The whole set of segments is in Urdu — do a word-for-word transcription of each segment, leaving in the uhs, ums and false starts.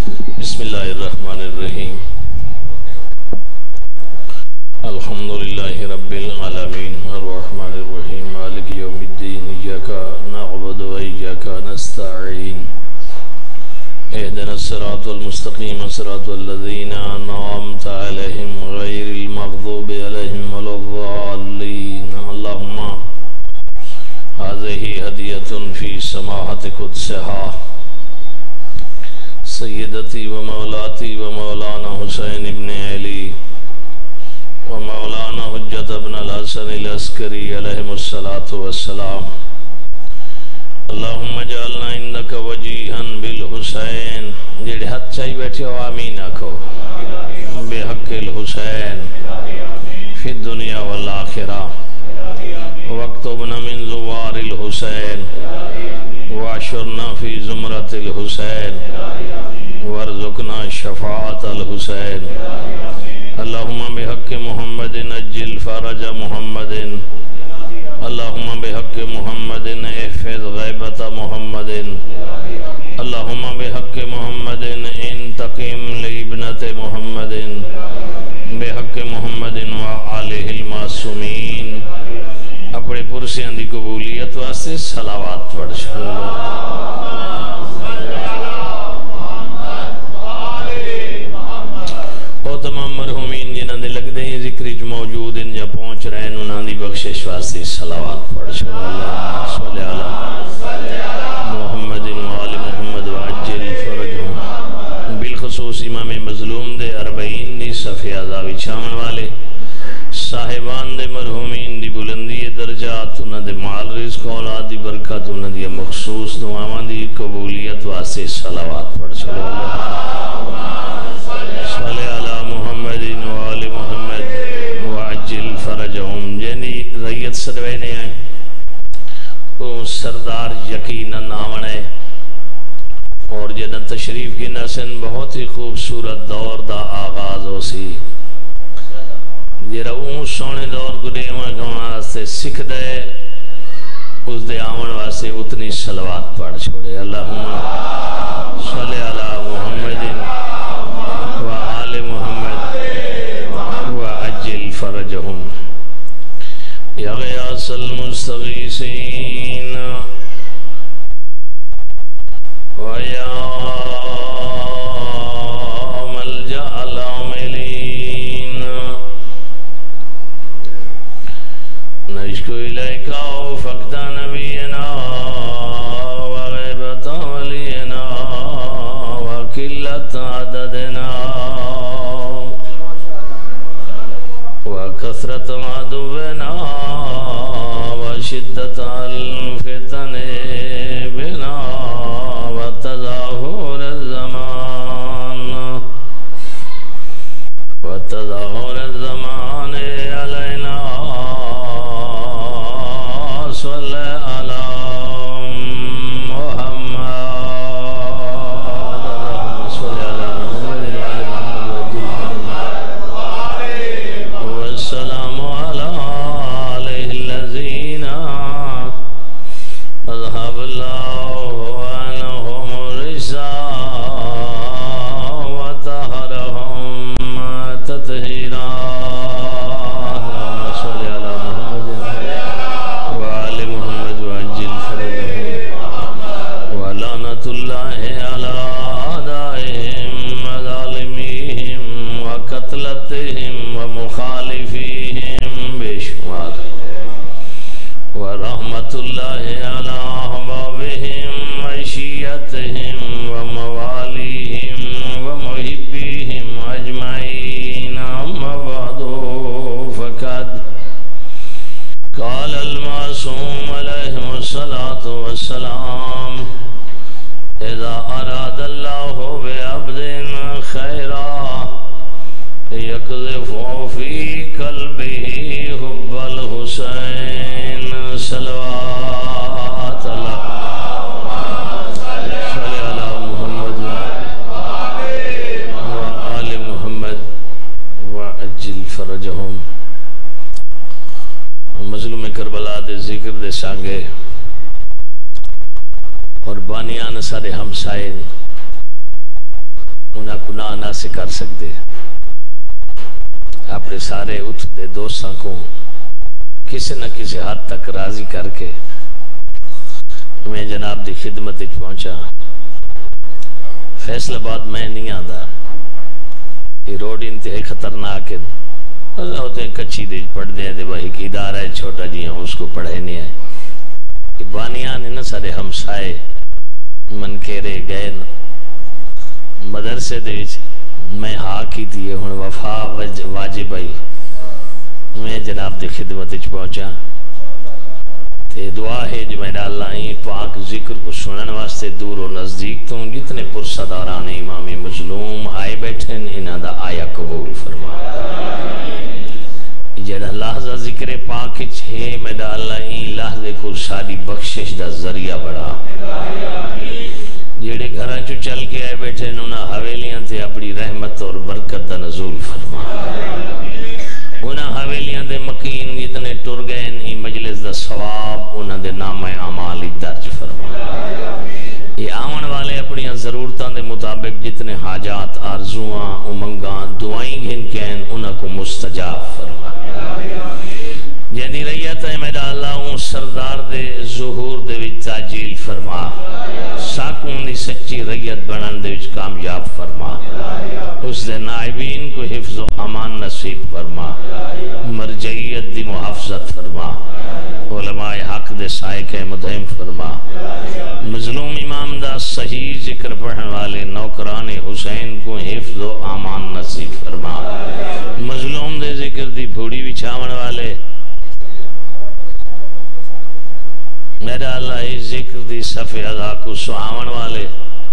بسم اللہ الرحمن الرحیم الحمدللہ رب العالمین الرحمن الرحیم مالک یوم الدین ایاک نعبد و ایاک نستعین اهدنا الصراط المستقیم صراط الذین انعمت علیہم غیر المغضوب علیہم ولا الضالین اللہم هذه هدیة فی سماحت قدسها سیدتی و مولاتی و مولانا حسین ابن علی و مولانا حجت ابن الحسن العسکری علیہم الصلاة والسلام اللہم جعلنا انکا وجیہا بالحسین جڑے حد چاہی بیٹھے ہو آمین آکھو بے حق الحسین فی الدنیا والآخرہ واکتبنا من زوار الحسین وعشرنا فی زمرت الحسین وارزقنا شفاعت الحسین اللہم بحق محمد اجل فرج محمد اللہم بحق محمد احفظ غیبت محمد اللہم بحق محمد انتقم لابنت محمد بحق محمد وآلہ المعصومین اپنے پرسیاں دی قبولیت واسطے صلوات پڑھ چھوڑو تمام مرحومین جنہاں دے لگ دے ذکری جو موجود ان یا پہنچ رہے ہیں انہاں دی بخشش واسطے صلوات پڑھ چھوڑ اللہ صلی اللہ محمد و آل محمد و عجل فرجہم بالخصوص امام مظلوم دے اربعین دی صفحہ ازاوی چھاون والے صاحبان دے مرحومین دی بلندی درجات انہاں دے مال رزق اولاد دی برکت انہاں دی مخصوص دعاواں دی قبولیت واسطے صلوات پڑھ چھوڑ اللہ صلی اللہ محمد و آل محمد وعجل فرجہم جنی ریت سروینے آئیں وہ سردار یقیناً آونے اور جنہ تشریف کی نسن بہت ہی خوبصورت دور دا آغاز ہو سی جرہ اون سونے دور کو دے ہمیں کہاں سے سکھ دے اس دے آمن واسے اتنی صلوات پڑھ چھوڑے اللہم صلی اللہ محمد وآل محمد وعجل فرجہم یا غیاس المستغیثین ویا ملجأ العاملین نشکو الیکا فقد نبینا وغیبت ولینا وقلت عددنا وكثرة عدونا وشدة الفتن بنا وتظاهر الزمان وتظاهر الزمان علينا صلى على محمد صلى على محمد وعلى محمد والسلام على آله الذين أذهب الله عنهم الرجس وطهرهم تطهيرا اللهم صل على محمد وآل محمد وعجل فرجهم ولعنة الله على أعدائهم وظالميهم وقتلتهم ومخالفيهم بشمار ورحمة الله على أحبابهم وعشيتهم ومواليهم ومحبيهم أجمعين أما بعد فقد قال المعصوم عليه الصلاة والسلام إذا أراد الله بعبد خيرا يقذف في قلبه حب الحسين صلوات الله صلی اللہ محمد وآل محمد وعجل فرجہم مظلوم کربلا دے ذکر دے سانگے اور بانیان سارے ہمسائن نہ گناہ نہ سے کر سکتے اپنے سارے اتھ دے دوستاں کو کسی نہ کسی حد تک راضی کر کے میں جناب دی خدمت پہنچا فیصل آباد میں نہیں آتا یہ روڈ انتہائی خطرناک ہے ہوتے کچھی دے پڑھ دیں دے بھائی ایک ادارہ ہے چھوٹا جی ہیں اس کو پڑھے نہیں آئے کہ بانیان ہیں نا سارے ہمسائے منکیرے گئے نا مدرسے دے میں ہاں کی تھی ہن وفا واجب آئی میں جناب دی خدمت پہنچا تے دعا ہے جو میرا اللہ ہی پاک ذکر کو سنن واسطے دور و نزدیک تو جتنے پرصداران امام مظلوم آئے بیٹھے انہاں دا آیا قبول فرما جڑا لحظہ ذکر پاک ہے میرا اللہ ہی لحظے کو ساری بخشش دا ذریعہ بڑھا جڑے گھراں چو چل کے آئے بیٹھے انہاں حویلیاں تے اپنی رحمت اور برکت دا نزول فرما انہاں حویلیاں دے مکین جتنے ٹر گئے انہی مجلس دا ثواب انہاں دے نام اعمال درج فرما یہ آون والے اپنی ضرورتاں دے مطابق جتنے حاجات آرزواں امنگاں دعائیں گھن کے ہیں انہاں کو مستجاب فرما جہدی رئیت ہے میرا اللہ ہوں سردار دے ظہور دے وچ تاجیل فرما ساکون دی سچی رئیت بنان دے وچ کامیاب فرما اس دے نائبین کو حفظ و امان نصیب فرما مرجعیت دی محافظت فرما علماء حق دے سائق مدہم فرما مظلوم امام دا صحیح ذکر پڑھن والے نوکران حسین کو حفظ و امان نصیب فرما مظلوم دے ذکر دی بھوڑی بچھاون والے میرا اللہ اس ذکر دی صفحہ ادا کو سہاون والے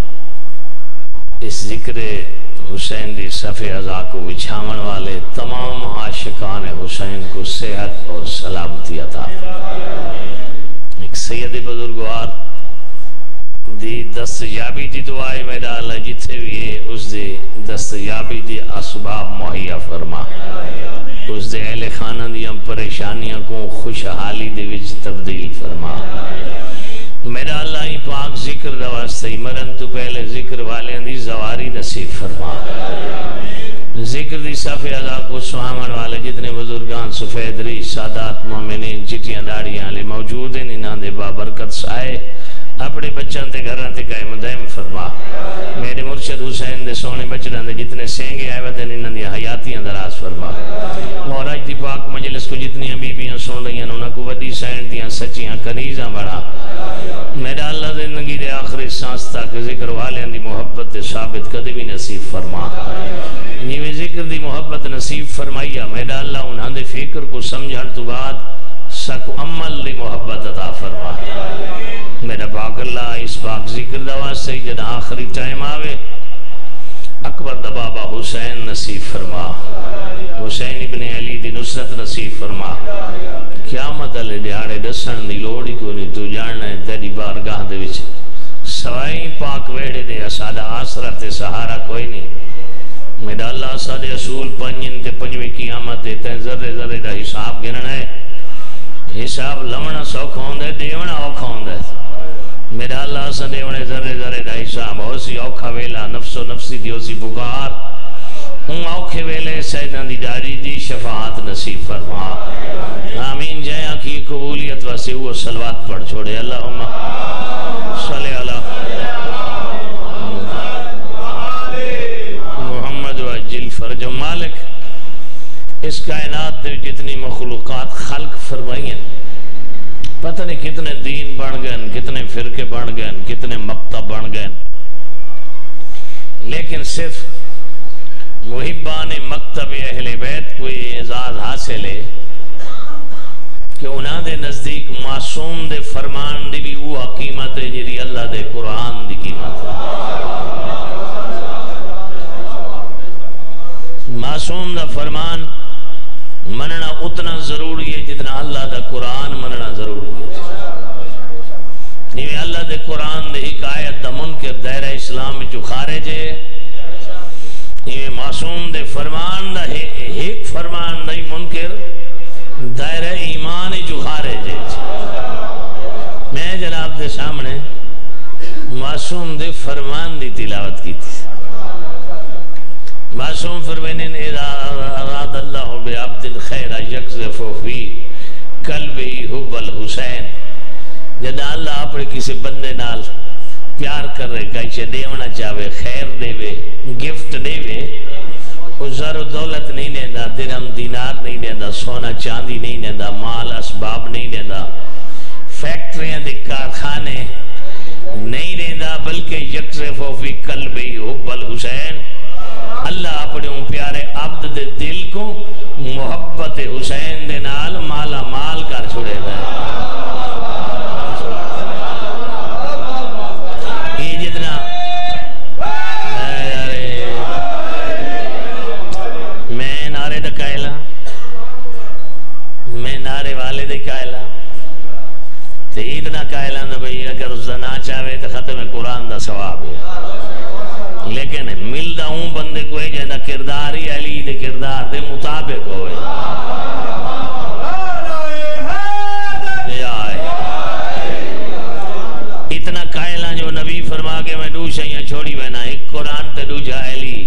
اس ذکر حسین دی صفحہ ادا کو بچھاون والے تمام عاشقان حسین کو صحت اور سلامتی عطا ایک سید بزرگوار دی دستیابی دی دعائے میرا اللہ جتھے بھی ہے اس دی دستیابی دی اسباب مہیا فرما اس دے اہل خانہ دی ہم پریشانیاں کو خوشحالی دے وچ تبدیل فرما میرا اللہ ہی پاک ذکر دا واسطے مرن تو پہلے ذکر والے دی زواری نصیب فرما ذکر دی صفحہ ادا کو سہاون والے جتنے بزرگان سفید ری سادات مومنین چٹیاں داڑیاں لے موجود ہیں انہاں دے بابرکت سائے اپنے بچان دے گھران تے قائم دائم فرما میرے مرشد حسین دے سونے بچان دے جتنے سینگے آئے ودن انہاں دی حیاتیاں دراز فرما موراج دی پاک مجلس کو جتنی بیبیاں سون رہی ہیں انہاں کو وڈی سائن دیاں سچیاں کنیزاں بڑھا میرا اللہ زندگی دے آخری سانس تک ذکر والے دی محبت دے ثابت قدمی نصیب فرما نیوے ذکر دی محبت نصیب فرمائیا میرا اللہ انہاں دے فکر کو سمجھن تو بعد سکو عمل دی محبت عطا فرما میرا پاک اللہ اس پاک ذکر دوا سے جد آخری ٹائم آوے اکبر دا بابا حسین نصیب فرما حسین ابن علی دی نصرت نصیب فرما قیامت علی دیاڑے دسن دی لوڑی کو نہیں تو جاننا ہے تیری بارگاہ دے وچ سوائی پاک ویڑے دے اسادہ آسرت سہارا کوئی نہیں میرا اللہ سادے اصول پنجن تے پنجوی قیامت تے ذرے ذرے دا حساب گرنا ہے حساب لمنا سوکھ ہوندے دیونا اوکھ ہوندے میرا اللہ سدے انہیں ذرے ذرے دا حساب ہوسی اوکھا ویلا نفس و نفسی دی ہوسی بکار ان اوکھے ویلے سیدان دی داری دی شفاعت نصیب فرما آمین جائیں کی قبولیت واسے وہ صلوات پڑھ چھوڑے اللہم صلی اللہ محمد و عجل فرج و مالک اس کائنات دے جتنی مخلوقات خلق فرمائیں پتہ نہیں کتنے دین بن گئے کتنے فرقے بن گئے کتنے مقتب بن گئے لیکن صرف محبان مکتب اہل بیت کوئی اعزاز حاصل ہے کہ انہاں دے نزدیک معصوم دے فرمان دی بھی وہ قیمت ہے جی اللہ دے قرآن دی قیمت ہے معصوم دا فرمان مننا اتنا ضروری ہے جتنا اللہ دا قرآن مننا ضروری ہے نیوے اللہ دے قرآن دے حکایت دا منکر دائرہ اسلام جو خارج ہے نیوے معصوم دے فرمان دا ایک فرمان دا منکر دائرہ ایمان جو خارج ہے میں جناب دے سامنے معصوم دے فرمان دی تلاوت کی تھی معصوم فرمینن اذا اراد اللہ بعبد خیر یقذف فی قلبہ حب الحسین، جدا اللہ اپنے کسی بندے نال پیار کر رہے کہیں دیونا چاہے، خیر دے وے، گفٹ دے وے، وہ زر و دولت نہیں دینا، درہم دینار نہیں دینا، سونا چاندی نہیں دینا، مال اسباب نہیں دینا، فیکٹریاں دے کارخانے نہیں دینا، بلکہ یقذف فی قلبہ حب الحسین، اللہ اپنے ان پیارے عبد دے دل کو محبت حسین دے نال مالا مال کر چھوڑے گا۔ یہ جتنا میں نعرے دا قائلہ، میں نعرے والے دے قائلہ، تو اتنا قائلہ نا بھئی اگر زنا چاہے تو ختم قرآن دا ثواب ہے، لیکن ملدہ ہوں بندے کو ہے جہاں کرداری علی دے کردار دے مطابق ہوئے، اتنا قائلہ جو نبی فرما کے میں دو شیئں چھوڑی بہنا، ایک قرآن تے دو جاہلی،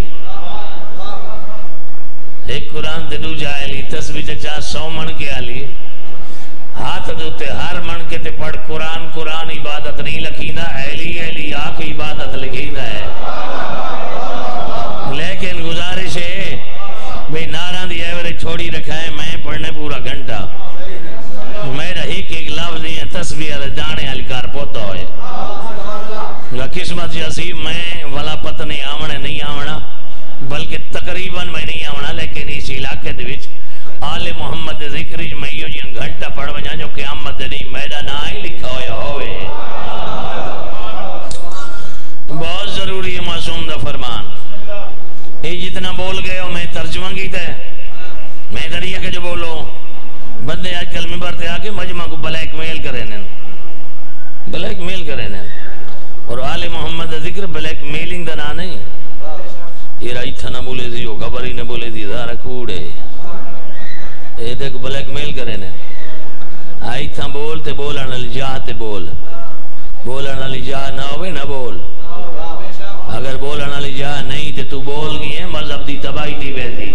ایک قرآن تے دو جاہلی، تسبیح چاہ سو من کے علی، ہاتھ دوتے ہر من کے تے پڑھ قرآن قرآن عبادت نہیں لکھینا، اہلی اہلی آکھ عبادت لکھینا ہے، لیکن گزارش ہے بھئی نعرہ دی ایورے چھوڑی رکھا ہے، میں پڑھنے پورا گھنٹہ، میرا ایک ایک لفظ نہیں ہے، تسبیح دانے علکار پوتا ہوئے، قسمت جیسی میں ولا پتہ نہیں آمنے نہیں آمنا، بلکہ تقریباً میں نہیں آمنا، لیکن اس علاقے دے وچ آل محمد ذکری میں یہ جن گھنٹہ پڑھ بجا جو قیامت نہیں میرا نہ ہی لکھا ہویا ہوئے، بہت ضروری ہے معصوم دا فرمان، یہ جتنا بول گئے ہو میں ترجمہ کیتا ہے، میں دریا کے جو بولو بندے آج کل ممبر تے آکے مجمع کو بلیک میل کریں بلیک میل کریں اور آل محمد ذکر بلیک میلنگ دنا نہیں، یہ رائی تھا نہ بولے دیو خبری نہ بولے دی دارہ کوڑے، یہ دیکھ بلیک میل کریں آئی تھا بول تے بولا نہ لجا تے بول، بولا نہ لجا نہ ہوئے نہ بول، اگر بولا نہ لجا نہیں تے تو بول گئی ہے مذہب دی تباہی دی ویدی،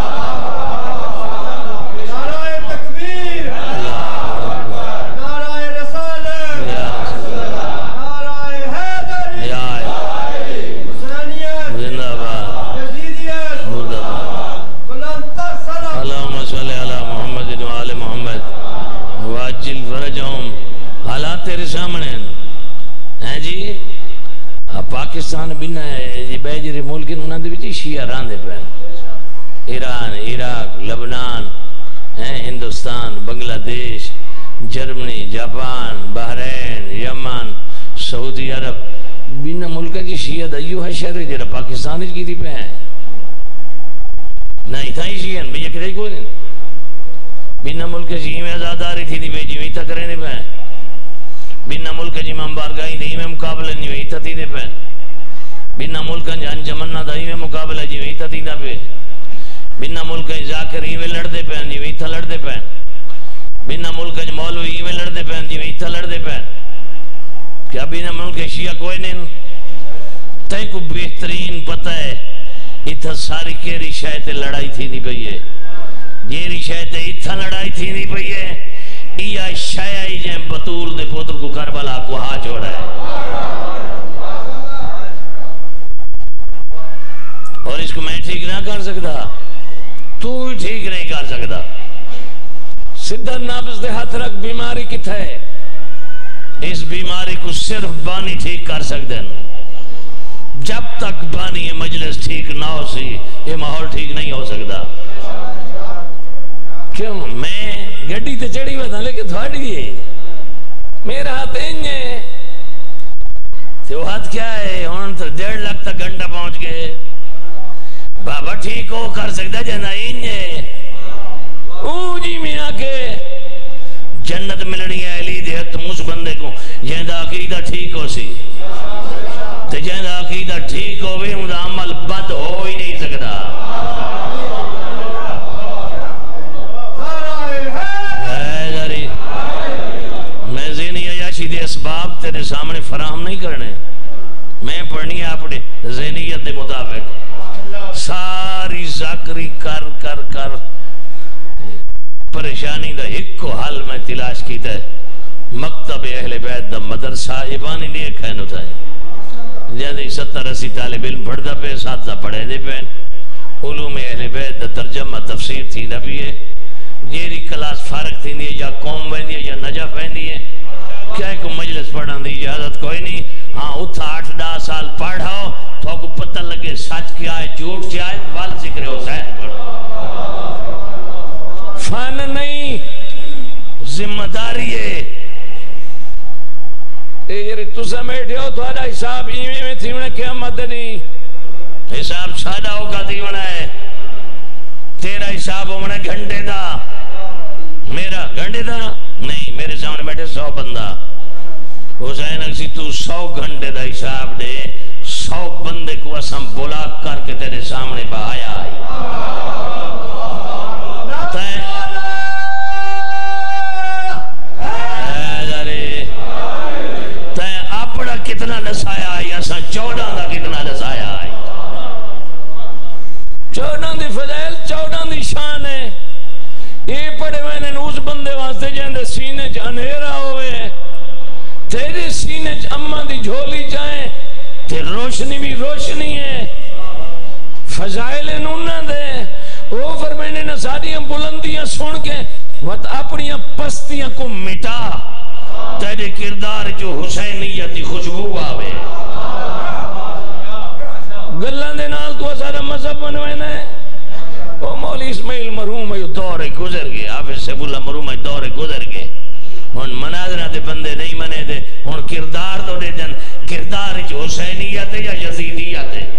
تیرے سامنے ہیں جی پاکستان بنا ہے بیجر ملک انہوں نے بھی شیعہ راندے پہن، ایران، عراق، لبنان، Hindustan, Bangladesh, Germany, Japan, Bahrain, Yemen, Saudi Arab, بنا ملک کی شیعہ دائیو ہے شہر جرہ پاکستان کی تھی پہن نہ اتھا ہی شیعہ بھی یہ کہتے کوئی نہیں، بنا ملک شیعہ میں ازاداری تھی دی بیجی ویتا کریں نہیں پہن، بنا ملک جی میں بارگاہی دی میں مقابلہ نہیں ہوئی تھی دے پہ، بنا ملک جی انجمنہ دا ہی میں مقابلہ جی ہوئی تھی دا پہ، بنا ملک جی ذاکر ہی میں لڑ دے پہ جی ہوئی تھا لڑ دے پہ، بنا ملک جی مولوی ہی میں لڑ دے پہ جی ہوئی تھا لڑ دے پہ، کیا بنا ملک شیعہ کوئی نہیں، تائیں کو بہترین پتہ ہے اتھا ساری کیری شاید لڑائی تھی نہیں پہی ہے، جیری شاید اتھا لڑائی تھی نہیں پہی ہے، یا شایعی جائیں بطول دے پوتر کو کربلا کو ہاں چھوڑا ہے، اور اس کو میں ٹھیک نہ کر سکتا، تو ہی ٹھیک نہیں کر سکتا، سدھا نابض دے ہاتھ رکھ بیماری کتا ہے، اس بیماری کو صرف بانی ٹھیک کر سکتے ہیں، جب تک بانی مجلس ٹھیک نہ ہو سی یہ ماحول ٹھیک نہیں ہو سکتا، کیوں میں گھڑی تے چڑھی ہوتا لیکن تھوڑی ہے میرا ہاتھ انجھے تو ہاتھ کیا ہے ہون تو ڈیڑھ لاکھ تک گھنٹہ پہنچ گئے بابا ٹھیک ہو کر سکتا جنا انجھے او جی میں آکے جنت ملنی ہے علی دیت اس بندے کو جہاں عقیدہ ٹھیک ہو سی تو جہاں عقیدہ ٹھیک ہو بھی ان عمل بد ہو ہی نہیں سکتا، دے اسباب تیرے سامنے فراہم نہیں کرنے، میں پڑھنی ہے اپنے ذہنیت دے مطابق، ساری ذاکری کر کر کر پریشانی دا ایک کو حل میں تلاش کیتا ہے مکتب اہل بیت دا مدرسہ ایبانی لیے کھینو تھا جیسے ستر اسی طالب علم پڑھتا پہ ساتھ پڑھے دے پہ علوم اہل بیت دا ترجمہ تفسیر تھی نبی ہے جیری کلاس فارغ تھی نہیں یا قوم ویندی ہے یا نجف ویندی ہے کیا کو مجلس پڑھان دی اجازت کوئی نہیں ہاں اتھا آٹھ ڈا سال پڑھاؤ تو کو پتہ لگے سچ کیا ہے جھوٹ کیا ہے وال ذکر حسین پڑھو فن نہیں ذمہ داری ہے یہ تسا بیٹھے ہو تھوڑا حساب ایویں میں تھی انہیں قیامت نہیں حساب سادہ ہو کا تھی انہیں ہے تیرا حساب ہونا گھنٹے دا میرا گھنٹے دا نہیں میرے سامنے بیٹھے سو بندہ حسین اکسی تو سو گھنٹے دا حساب دے سو بندے کو اسم بلا کر کے تیرے سامنے بہایا آئی کتنا دسایا آئی ایسا چودہ دا کتنا دسایا آئی چودہ دی فضائل چودہ دی شان ہے یہ پڑھے میں نے اس بندے واسطے جہاں سینے جانیرہ ہوئے تیرے سینے اممہ دی جھولی جائیں تے روشنی بھی روشنی ہے فضائل نونہ دے وہ فرمینے نہ ساریاں بلندیاں سن کے وقت اپنیاں پستیاں کو مٹا تیرے کردار جو حسینیتی خوشبو آوے گلان دے نال تو سارا مذہب بنوینا ہے وہ مولی اسماعیل مرحوم ہے دور گزر گئے حافظ سیب اللہ مرحوم ہے دور گزر گئے ان مناظرہ دے بندے نہیں منے دے ان کردار تو دے دن کردار جو حسینیت ہے یا یزیدیت ہے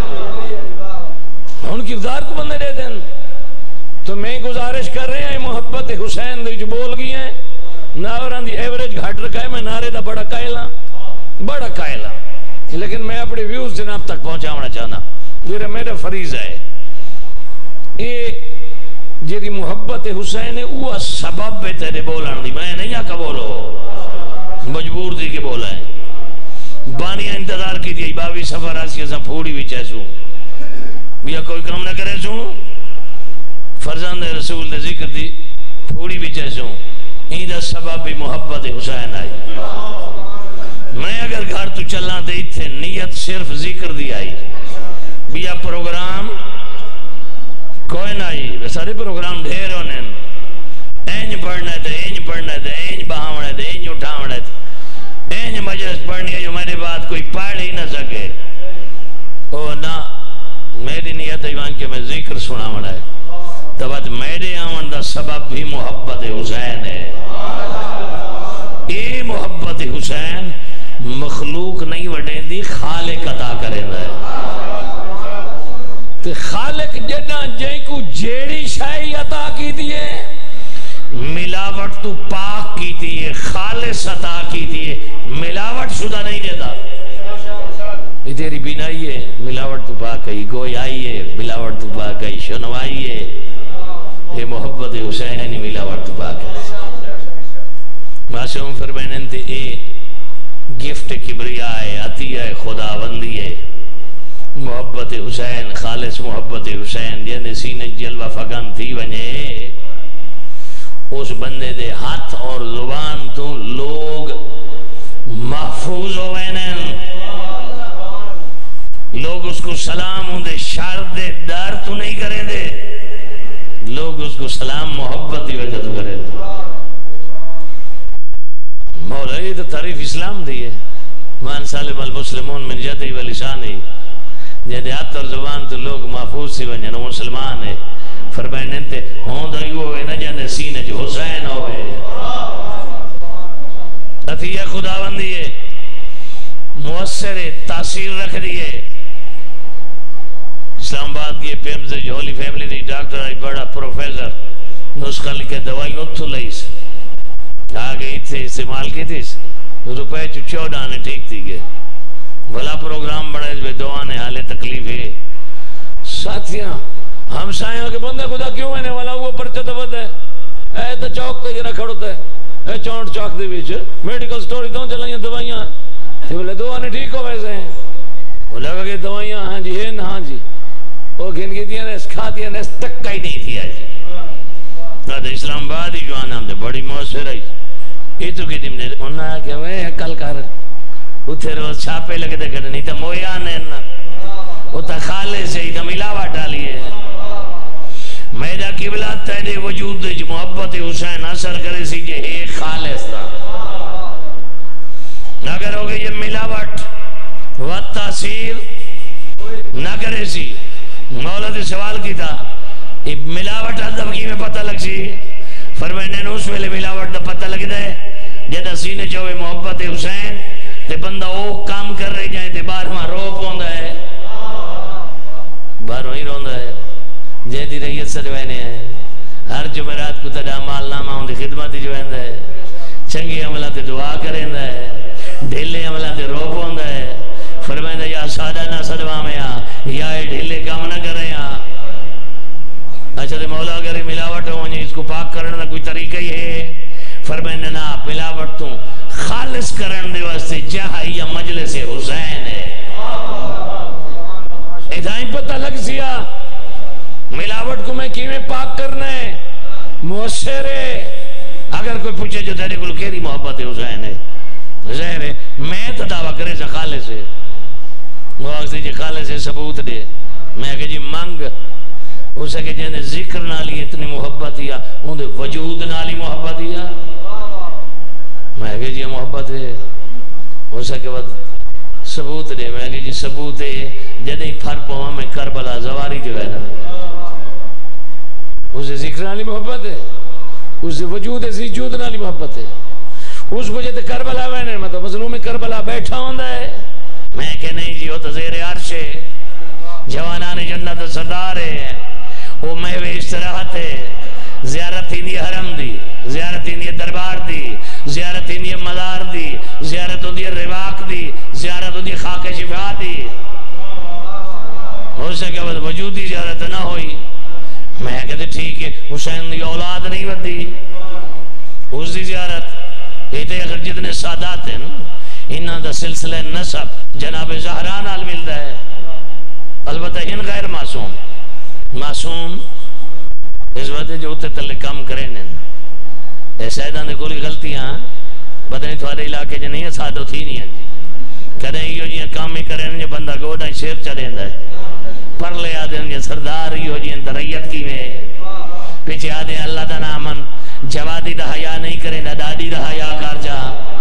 ان کردار کو بندے دے دن تو میں گزارش کر رہے ہیں محبت حسین دے جو بول گئی ہیں ناوران دی ایوریج گھٹ رکھا ہے میں نعرے دا بڑا قائلہ بڑا قائلہ لیکن میں اپنی ویوز جناب تک پہنچا ہونا چاہنا یہ میرا فریض ہے یہ جیری محبت حسین ہے وہ سبب پہ تیرے بولان دی میں نہیں آکا بولو مجبور دی کے بولا ہے بانیاں انتظار کی دی باوی سفر آسی ایسا پھوڑی بھی چیسوں یا کوئی کام نہ کرے سوں فرزند رسول دے ذکر دی پھوڑی بھی چیسوں ایدہ سبب بھی محبت حسین آئی میں اگر گھر تو چلنا دے تھے نیت صرف ذکر دی آئی بیا پروگرام کوئی نہ آئی سارے پروگرام ڈھیر ہونے اینج پڑھنے دے اینج پڑھنے دے اینج بہاونے دے اینج اٹھاونے دے اینج مجلس پڑھنی ہے جو میرے بعد کوئی پڑھ ہی نہ سکے او نا میری نیت ایوان کے میں ذکر سنا ہونا ہے تبت میرے آمن دا سبب بھی محبت حسین ہے یہ محبت حسین مخلوق نہیں وڈین دی خالق عطا کرے ہے تو خالق جنہ جائیں کو جیڑی شاہی عطا کی دیئے ملاوٹ تو پاک کی دیئے خالص عطا کی دیئے ملاوٹ شدہ نہیں دیتا یہ تیری بینائی ہے ملاوٹ تو پاک ہے گوئی آئی ہے ملاوٹ تو پاک ہے شنوائی ہے یہ محبت حسینی ملاوٹ تو پاک ہے معصوم فرمینن تے اے گفٹ کبریاء ہے عطیہ خداوندی ہے محبت حسین خالص محبت حسین جن سینے جلوہ فگن تھی ونجے اس بندے دے ہاتھ اور زبان تو لوگ محفوظ ہوئینن لوگ اس کو سلام ہوں دے شرد دے دار تو نہیں کریں دے لوگ اس کو سلام محبت دی وجہ تو کریں دے مولا یہ تو تعریف اسلام دی ہے مان سالم المسلمون من جدی و لسانی جہدے ہاتھ اور زبان تو لوگ محفوظ سی ونجن وہ مسلمان ہے فرمائن انتے ہوں دا یو ہوئے نہ جہدے سینے جو حسین ہوئے عطیہ خداوندی ہے مؤثر تاثیر رکھ دیئے اسلام آباد کی پی ایم سے جو ہولی فیملی دی ڈاکٹر آئی بڑا پروفیسر نسخہ لکھے دوائی اتھو لئیس آگے اتھے استعمال کی تھیس روپے چو چودہ آنے ٹھیک تھی گئے بھلا پروگرام بڑا اس بے دوانے حالے تکلیف ہے ساتھیاں ہم سائیں کے بندے خدا کیوں ہے والا وہ پرچہ دفت ہے اے تو چوک تے جنہ کھڑوتا ہے اے چونٹ چوک دے بیچ میڈیکل سٹوری دوں چلائیں دوائیاں تو بولے دوانے ٹھیک ہو ویسے ہیں وہ لگا کہ دوائیاں ہاں جی ہیں ہاں جی وہ گھن گئی دیا نے اس کھا دیا نے اس تک ہی نہیں تھی آجی نہ اسلام آباد ہی جوانا ہم دے بڑی موثر ہے یہ تو کی دیم دے انہاں آیا کہ وہ کل کر اتھے روز چھاپے لگے دے کرنے نہیں تا مویان ہے نا اتھا خالے سے ہی تا ملاوہ ڈالی ہے میرا قبلہ تیرے وجود دے جو محبت حسین اثر کرے سی جے ایک خالص تھا اگر ہوگے یہ ملاوٹ و تاثیر نہ کرے سی مولا دے سوال کی تھا ملاوٹ دبکی میں پتہ لگ سی فرمائنے نے اس ویلے ملاوٹ دا پتہ لگ دے جیدہ سینے چوئے محبت حسین تے بندہ او کام کر رہے جائیں تے بار ہاں رو پوندا ہے بار وہی روندا ہے جیدی ریت سروینے ہیں ہر جمعرات کو تڑا مال نامہ ہوں دی خدمت جو ہے چنگی عملہ تے دعا کریں ہے ڈھیلے عملہ تے رو پوندا ہے فرمائنے یا سادہ نہ صدوہ میں آ یا ڈھیلے کام نہ کریں آ اچھا تے مولا اگر ملاوٹ ہوں اس کو پاک کرنے دا کوئی طریقہ ہی ہے فرمائنے نا ملاوٹ تو خالص کرنے دے واسطے جہاں یا مجلس حسین ہے ادھائیں پتہ لگ سیا ملاوٹ کو میں کیویں پاک کرنا ہے مؤثر ہے اگر کوئی پوچھے جو تیرے کو کیری محبت حسین ہے ظاہر ہے میں تو دعویٰ کرے سے خالص ہے وہ آگے جی خالص ہے ثبوت دے میں کہ جی مانگ اسے کہ جنہیں ذکر نالی اتنی محبت یا انہیں وجود نالی محبت یا میں کہ جی محبت ہے اسے کہ بعد ثبوت دے میں کہ جی ثبوت ہے جنہیں پھر پہاں میں کربلا زواری جو ہے نا اسے ذکر نالی محبت ہے اسے وجود زیجود نالی محبت ہے اس وجہ تے کربلا وینے مطلب مظلوم کربلا بیٹھا ہوندہ ہے میں کہ نہیں جی وہ تو زیر عرش ہے جوانان جنت سردار ہے وہ محو استراحت ہے زیارت ہی نہیں حرم دی زیارت ہی نہیں دربار دی زیارت ہی نہیں مدار دی زیارت ہی نہیں رواق دی زیارت ہی نہیں خاک شفا دی ہو سکے وجودی زیارت نہ ہوئی میں کہتے ٹھیک ہے حسین دی اولاد نہیں بدی اس دی زیارت یہ تے اگر جتنے سادات ہیں انہاں دا سلسلہ نسب جناب زہران آل ملتا ہے البتہ ان غیر معصوم معصوم اس وقت جو اتنے تلے کام کریں اے سیدان دے کوئی غلطیاں بدنی تھوڑے علاقے جو نہیں ہے سادو تھی نہیں ہے کہتے ہیں یہ جی کام ہی کریں جو بندہ گوڑا شیر چڑھیں ہے پر لے آدھے ہیں سردار یہ جی دریت کی میں پیچھے آدھے ہیں اللہ دا نامن جوادی دا حیاء نہیں کریں دا دادی دا حیاء کار جا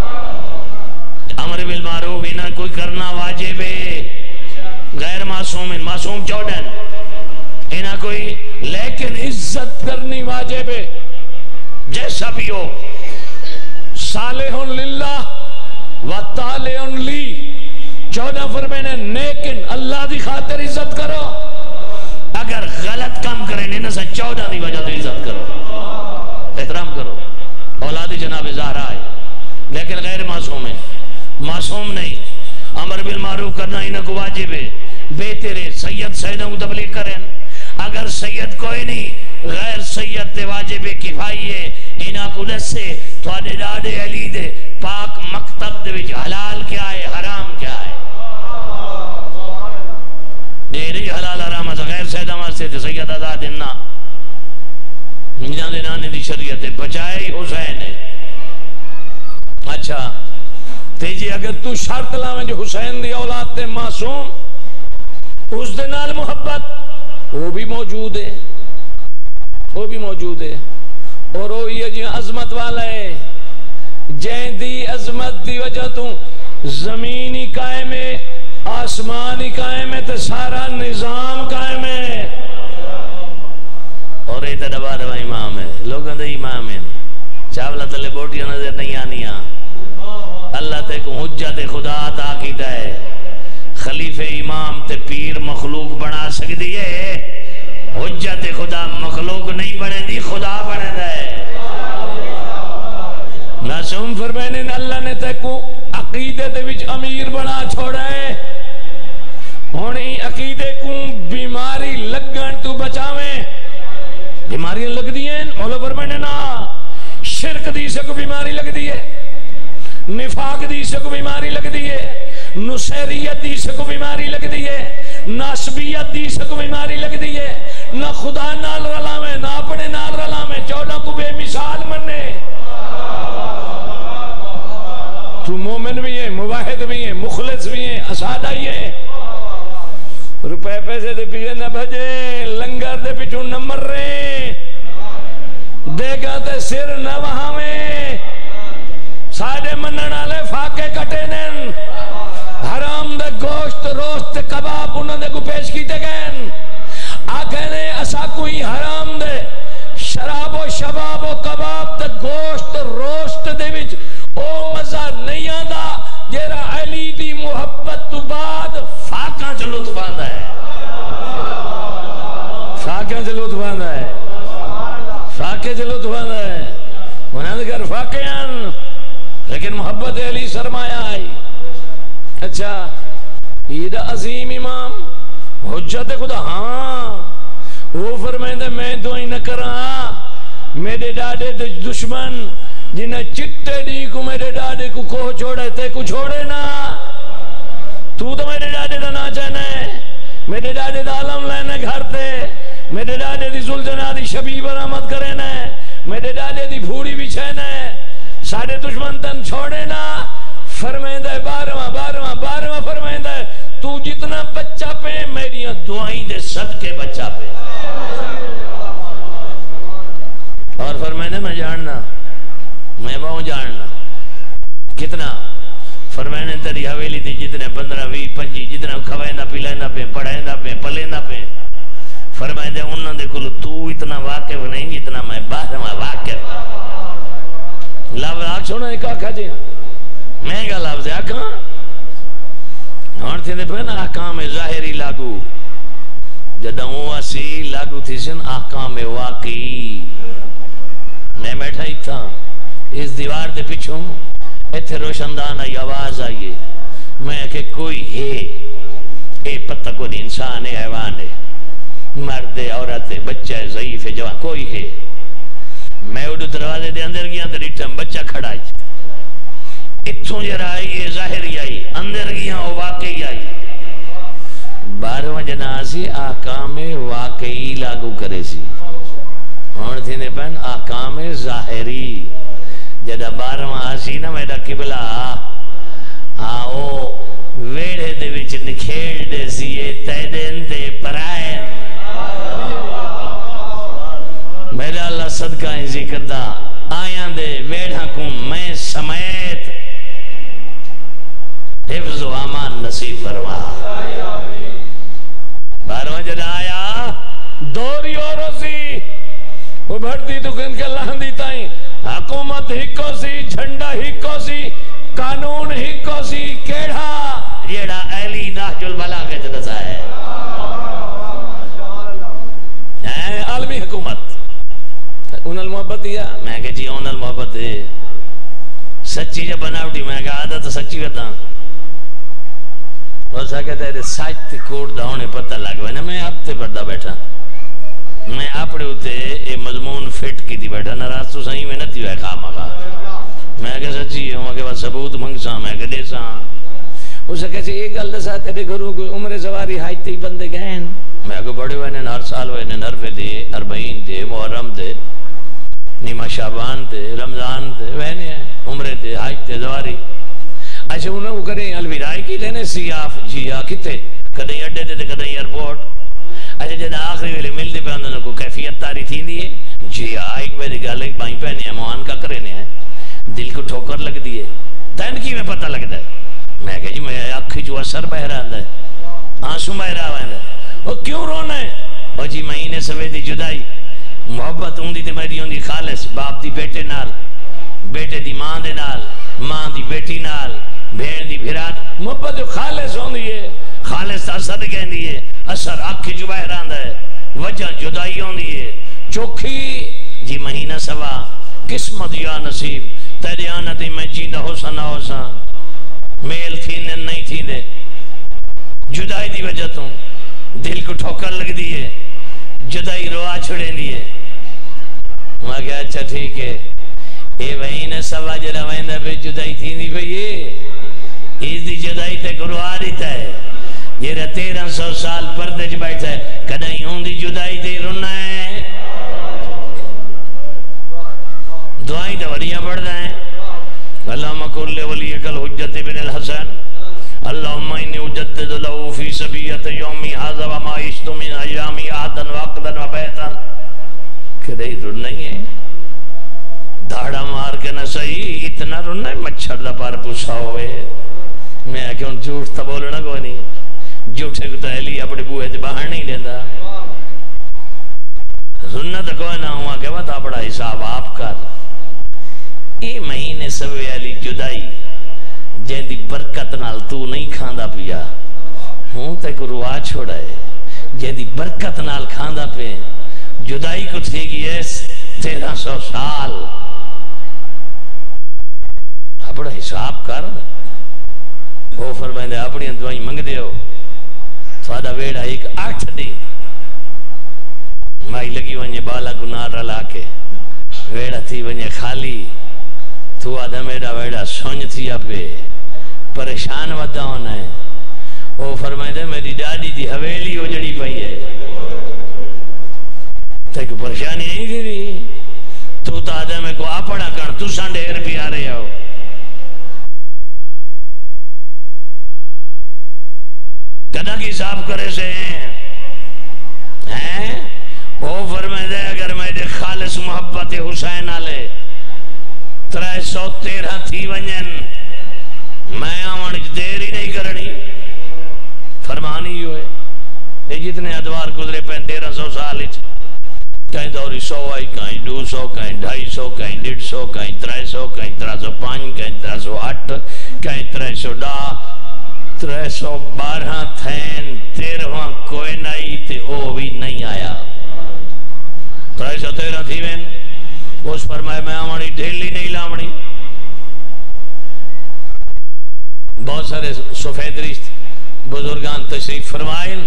امر بالمعروف انہاں کوئی کرنا واجب ہے غیر معصوم معصوم چوڑن انہاں کوئی لیکن عزت کرنی واجب ہے جیسا بھی ہو صالح للہ و طالع لی چودہ فرمائنے نیکن اللہ دی خاطر عزت کرو اگر غلط کام کریں انہاں سے چودہ دی وجہ تو عزت کرو احترام کرو اولاد جناب زہرا ہے لیکن غیر معصوم ہے معصوم نہیں امر بالمعروف کرنا انہاں کو واجب ہے بہترے سید سیدوں کو تبلیغ کریں اگر سید کوئی نہیں غیر سید تے واجب کفائی ہے انہاں کو نسے تھوڑے ڈاڑے علی دے پاک مکتب دے وچ حلال کیا ہے حرام کیا ہے دیری حلال حرام ہے غیر سیدہ واسطے تے سید آزاد انہاں انہاں دے نانے دی شریعت بچائے حسین ہے اچھا تیجی اگر تو شرط لاویں جو حسین دی اولاد تے معصوم اس دے نال محبت وہ بھی موجود ہے وہ بھی موجود ہے اور وہ یہ جو عظمت والا ہے جین دی عظمت دی وجہ تو زمینی قائم ہے آسمانی قائم ہے تو سارا نظام قائم ہے اور یہ تدبار و امام ہے لوگوں دے امام ہیں چاولہ تلے بوٹیاں نظر نہیں آنیاں اللہ تے کو حجت خدا عطا کیتا ہے خلیفہ امام تے پیر مخلوق بنا سکتی ہے حجت خدا مخلوق نہیں بنے دی خدا بنے دے معصوم فرمائنے اللہ نے تے کو عقیدے دے وچ امیر بنا چھوڑا ہے ہونی عقیدے کو بیماری لگن تو بچاویں بیماریاں لگ دی ہیں مولا فرمائنے نا شرک دی سے کو بیماری لگ دی ہے نفاق دی سے کو بیماری لگ دی ہے نصیریت دی سے کو بیماری لگ دی ہے ناسبیت دی سکو بیماری لگ دی ہے، نہ خدا نال رلا میں نہ اپنے نال رلا میں، چودہ کو بے مثال مننے. تو مومن بھی ہے، مواحد بھی ہے، مخلص بھی ہے، اسادہ ہی ہے. روپے پیسے دے پیچھے نہ بھجے، لنگر دے پیچھے نہ مر رہے، دے گا تے سر نہ وہاں میں. ساڑے منن آلے فاقے کٹے نن، حرام دے گوشت روست کباب انہوں دے کو پیش کیتے گئن. آکھے نے اسا کوئی حرام دے شراب و شباب و کباب تے گوشت روست دے وچ او مزہ نہیں آندا جیرا علی دی محبت تو بعد فاقاں چ لطف آندا ہے. فاقاں چ لطف آندا ہے، فاقے چ لطف آندا ہے. انہاں دے گھر فاقے ہیں لیکن محبت علی سرمایہ آئی. اچھا یہ عظیم امام حجت خدا، ہاں وہ فرمائندہ میں دعائیں نہ کراں میرے ڈاڈے دشمن جنہیں چٹے دی کو میرے ڈاڈے کو کوہ چھوڑے تے کو چھوڑے نا. تو تو میرے ڈاڈے دا نا چاہنے، میرے ڈاڈے دا علم لینے گھر تے، میرے ڈاڈے دی زلجنہ دی شبی برآمد کرے نا، میرے ڈاڈے دی پھوڑی بھی چھینے، ساڑھے دشمن تن چھوڑے نا. فرمائندہ بارہواں بارہواں بارہواں فرمائندہ تو جتنا بچہ پہ میری دعائیں دے صدقے بچہ پہ. اور فرمائندہ میں جاننا میں بہوں جاننا کتنا. فرمائندہ تیری حویلی تھی جتنے پندرہ وی پنجی جتنا کھوائندہ پلائندہ پہ پڑھائندہ پہ پلیندہ پہ. فرمائندہ انہوں نے کلو تو اتنا واقف نہیں جتنا میں بارہواں واقف. لفظ آکھ سونا ایک آکھا جی مہنگا لفظ ہے آکھاں اور تھے دے پہنا احکام ظاہری لاگو جدہ ہوا سی لاگو تھی سن احکام واقعی. میں بیٹھا ہی تھا اس دیوار دے پچھوں ایتھے روشندان آئی آواز آئیے. میں کہ کوئی ہے اے پتہ کو نہیں انسان ہے حیوان ہے مرد ہے عورت ہے بچہ ہے ضعیف ہے جوان کوئی ہے. میں اڑو دروازے دے اندر گیا تو ریٹھم بچہ کھڑا ہے اتھوں جرا آئی یہ ظاہری آئی اندر گیا وہ واقعی آئی. بارہواں جناسی احکام واقعی لاگو کرے سی اور تھی نے پہن احکام ظاہری. جدہ بارہواں آسی نا میرا قبلہ آؤ ویڑے دے وچ نکھیڑ دے سیے تیدین دے پرائن. میرا اللہ صدقہ ہی ذکر دا آیاں دے ویڑھا کو میں سمیت حفظ و امان نصیب فرما. بارہواں جدہ آیا دوری اور روزی وہ بھرتی تو کن کے لہن دیتا ہی حکومت ہکو سی جھنڈا ہکو سی قانون ہکو سی کیڑا جیڑا اہلی ناہج البلاغہ جدسا ہے عالمی حکومت. انہل محبت دیا میں کہ جی انہل محبت ہے سچی جب بناوٹی میں کہ عادت سچی بتا اور سا کہتا ہے سچ تی کوڑ دا ہونے پتہ لگ نا. میں آپ تے پردہ بیٹھا میں اپنے ہوتے اے مضمون فٹ کی دی بیٹھا ناراض تو صحیح میں نہ تھی ہے خام آگا. میں کہ سچی ہے وہاں کے بعد ثبوت منگ سا میں کہ دے سا اسے کہتے ایک گل دسا تیرے گھروں کو عمر سواری ہائی تی بندے گئن. میں کہ بڑے ہوئے ہر سال ہوئے نرفے دے اربعین دے محرم دے نیمہ شعبان تے رمضان تے وہنے ہیں عمرے تے حج تے زواری. اچھا انہوں کو کریں الویرائی کی لینے سیاف جی آ کتے کدیں اڈے تے کدیں ایئرپورٹ. اچھا جدہ آخری ویلے ملتے پہ انہوں کو کیفیت تاری تھی دیئے جی آ ایک بیدی گالے ایک بائیں پہنے ہیں موہان کا کرنے ہیں دل کو ٹھوکر لگ دیئے تین کی میں پتہ لگ دائے. میں کہا جی میں آنکھی جو اثر بہ رہا ہے آنسو بہ رہا ہے وہ کیوں رونا ہے اور جی مہینے سویدی جدائی محبت ہوندی تے میری ہوندی خالص باپ دی بیٹے نال بیٹے دی ماں دے نال ماں دی بیٹی نال بھین دی بھیرات محبت جو خالص ہوندی ہے خالص اثر کہندی ہے اثر آنکھی جو بہ رہا ہے وجہ جدائی ہوندی ہے چوکھی جی مہینہ سوا قسمت یا نصیب تیرے آنتی میں جیندہ ہو سا نہ ہو سا میل تھینے نہیں تھینے جدائی دی وجہ تو دل کو ٹھوکر لگ دیئے جدائی روا چھڑے دیئے. وہاں کہا اچھا ٹھیک ہے اے وہین سوا جرہ وہین پہ جدائی تھی نہیں پہ یہ اس دی جدائی تے گروہ دیتا ہے جیرا تیرہ سو سال پردے چ بیٹھا ہے کدیں ہوں دی جدائی تے رونا ہے دعائیں تو وڑیاں پڑھتا ہے اللہم کل ولیک الحجت بن الحسن اللہم انی اجدد لہو فی سبیت یومی حاضر وما عشت من ایامی عہدن وقدن وبیتن کدیں رونا ہی ہے دھاڑا مار کے نہ صحیح اتنا رونا ہے مچھر دا پار پوسا ہوئے میں آکے ان جھوٹ تا بولنا کوئی نہیں جھوٹے کو تحلی اپنے بوئے تے باہر نہیں دیندہ سنت کوئی نہ ہوا کہ وہ تا بڑا حساب آپ کر ای مہینے سوے علی جدائی جن دی برکت نال تو نہیں کھاندا پیا ہوں تے کو روا چھوڑا ہے جن دی برکت نال کھاندا پہ جدائی کو تھے گی ایس تیرہ سو سال بڑا حساب کر وہ فرمائیں دے اپنی دعائیں منگ دے ہو تھوڑا ویڑا ایک آٹھ دی مائی لگی ونجے بالا گناہ رلا کے ویڑا تھی ونجے خالی تو آدھا میڈا ویڑا سونج تھیا پہ پریشان ودا ہونا ہے وہ فرمائیں دے میری ڈاڈی دی حویلی ہو جڑی پئی ہے تیک پریشانی نہیں تھی دی تو تا آدھا میں کو آپڑا کر تو سان ڈھیر بھی آ رہے ہو کدا کی حساب کرے سے ہیں وہ فرمائے دے اگر میرے خالص محبت حسین آلے ترہ سو تیرہ تھی ونجن میں آمانچ دیر ہی نہیں کرنی فرمانی ہوئے یہ جتنے ادوار گزرے پہن تیرہ سو سال کہیں دوری سو آئی کہیں دو سو کہیں ڈھائی سو کہیں ڈیڑھ سو کہیں ترہ سو کہیں ترہ سو پانچ کہیں ترہ سو آٹھ کہیں ترہ سو ڈا ترہ سو بارہ تھین تیرہواں کوئی نہیں تے او بھی نہیں آیا ترہ سو تیرہ تھی وین اس فرمائے میں آمانی ڈھیلی نہیں لامنی بہت سارے سفیدری بزرگان تشریف فرمائن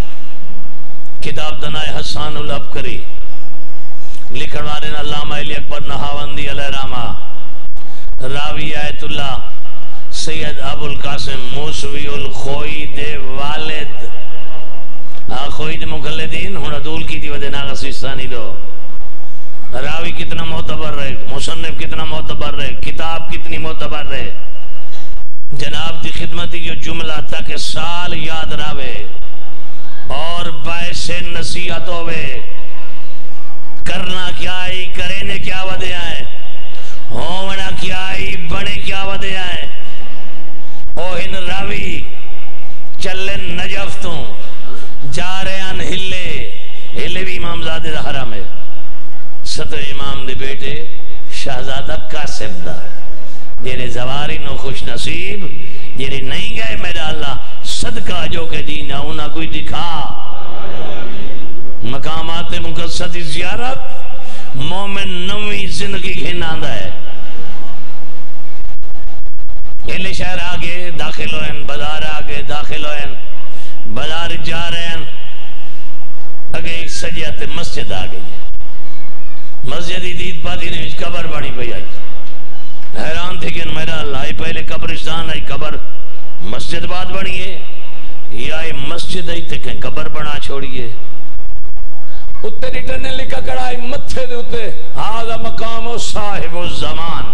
کتاب دنائے حسان العبقری لکھن والے علامہ علی اکبر نہاوندی علیہ رحمہ راوی آیت اللہ سید ابو القاسم موسوی الخوئی دے والد خوئی دے مقلدین ہون عدول کی دی ودے ناغ سیستانی دو راوی کتنا معتبر رہے مصنف کتنا معتبر رہے کتاب کتنی معتبر رہے جناب دی خدمتی جو جملہ تک سال یاد راوے اور باعث نصیحت ہوئے کرنا کیا آئی کرینے کیا ودے آئے ہونا کیا آئی بڑے کیا ودے آئے اوہن راوی چلن نجفتوں جا رہے ان ہلے ہلے بھی امام زادے دا حرام ہے ستر امام دے بیٹے شہزادہ قاسم دا جیرے زواری نو خوش نصیب جیرے نہیں گئے میرا اللہ صدقہ جو کہ دینا انہا کوئی دکھا مقامات مقصدی زیارت مومن نوی زندگی گھناندہ ہے یہ شہر آگے داخل ہوئن بازار آگے داخل ہوئن بازار جا رہے ہیں اگے ایک سجیت مسجد آگئی ہے مسجدی دید پاتی نے قبر بڑی پہ آئی حیران تھے کہ میرا اللہ پہلے قبرستان آئی قبر مسجد بات بڑی ہے یا یہ مسجد آئی تھے کہ قبر بنا چھوڑیے اتنے ریٹرنے لکھا کڑائی متھے دے اتنے آدھا مقام صاحب الزمان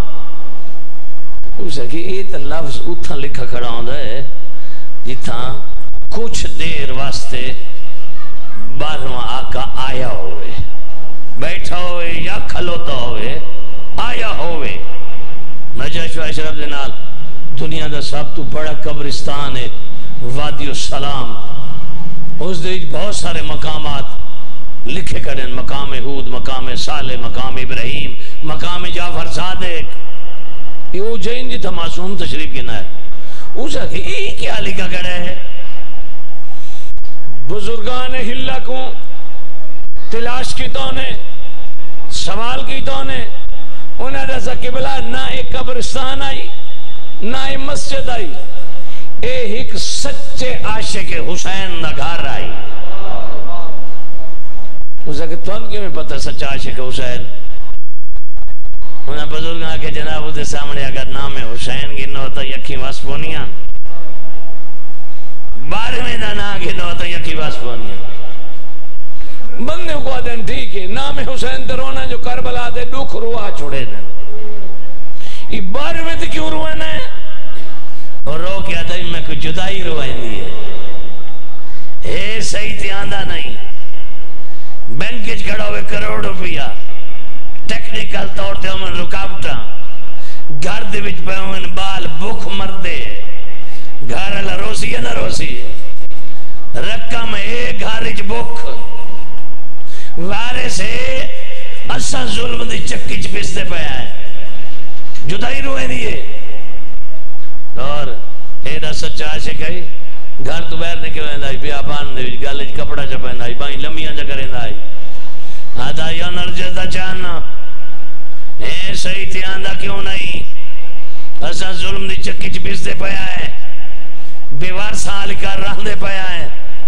اسے کہ ایت لفظ اتھا لکھا کھڑا ہوندہ ہے جتھا کچھ دیر واسطے بارہواں آقا آیا ہوئے بیٹھا ہوئے یا کھلوتا ہوئے آیا ہوئے نجاشِ و اشرف جنال دنیا دا سب تو بڑا قبرستان ہے وادی السلام اس دیج بہت سارے مقامات لکھے کریں مقام حود مقام صالح مقام ابراہیم مقام جعفر صادق یہ جائیں جی تھا معصوم تشریف گنا ہے اسا کہ یہ کیا لکھا کرے ہے بزرگان ہلہ کو تلاش کی تونے سوال کی تونے انہیں رضا قبلہ نہ ایک قبرستان آئی نہ ایک مسجد آئی ایک سچے عاشق حسین دا گھر آئی اسا کہ تون کیوں میں پتہ سچا عاشق حسین انہیں بزرگ آکے جناب اسے سامنے اگر نام حسین گنو ہوتا یکی واسپونیاں بارہویں دا نا گھنو تو یکی باس پونیا بندے کو آدھیں ٹھیک ہے نام حسین تے رونا جو کربلا دے دکھ روا چھوڑے دیں یہ بارہویں تے کیوں رونا ہے اور رو کے آدھیں میں کوئی جدائی روائیں دی ہے اے صحیح تے آندہ نہیں بینکج کھڑا ہوئے کروڑ روپیہ ٹیکنیکل طور تے ہمیں رکاوٹا گھر دے وچ پہ ہمیں بال بھوک مردے گھر اللہ روسی ہے نہ روسی رقم ایک گھارج بھوک وارے سے اسا ظلم دی چکی چ پستے پہ آئے جدائی روئے دیئے اور اے دا سچا عاشق ہے گھر تو بیر نکل رہندا بیا بان دے وچ گل وچ کپڑا چپیندا بائیں لمیاں جا کریندا آدھا یا نرجس دا چاننا اے صحیح تے آندا کیوں نہیں اسا ظلم دی چکی چ پستے پہ آئے بیوار سال کا رہندے پہ آئے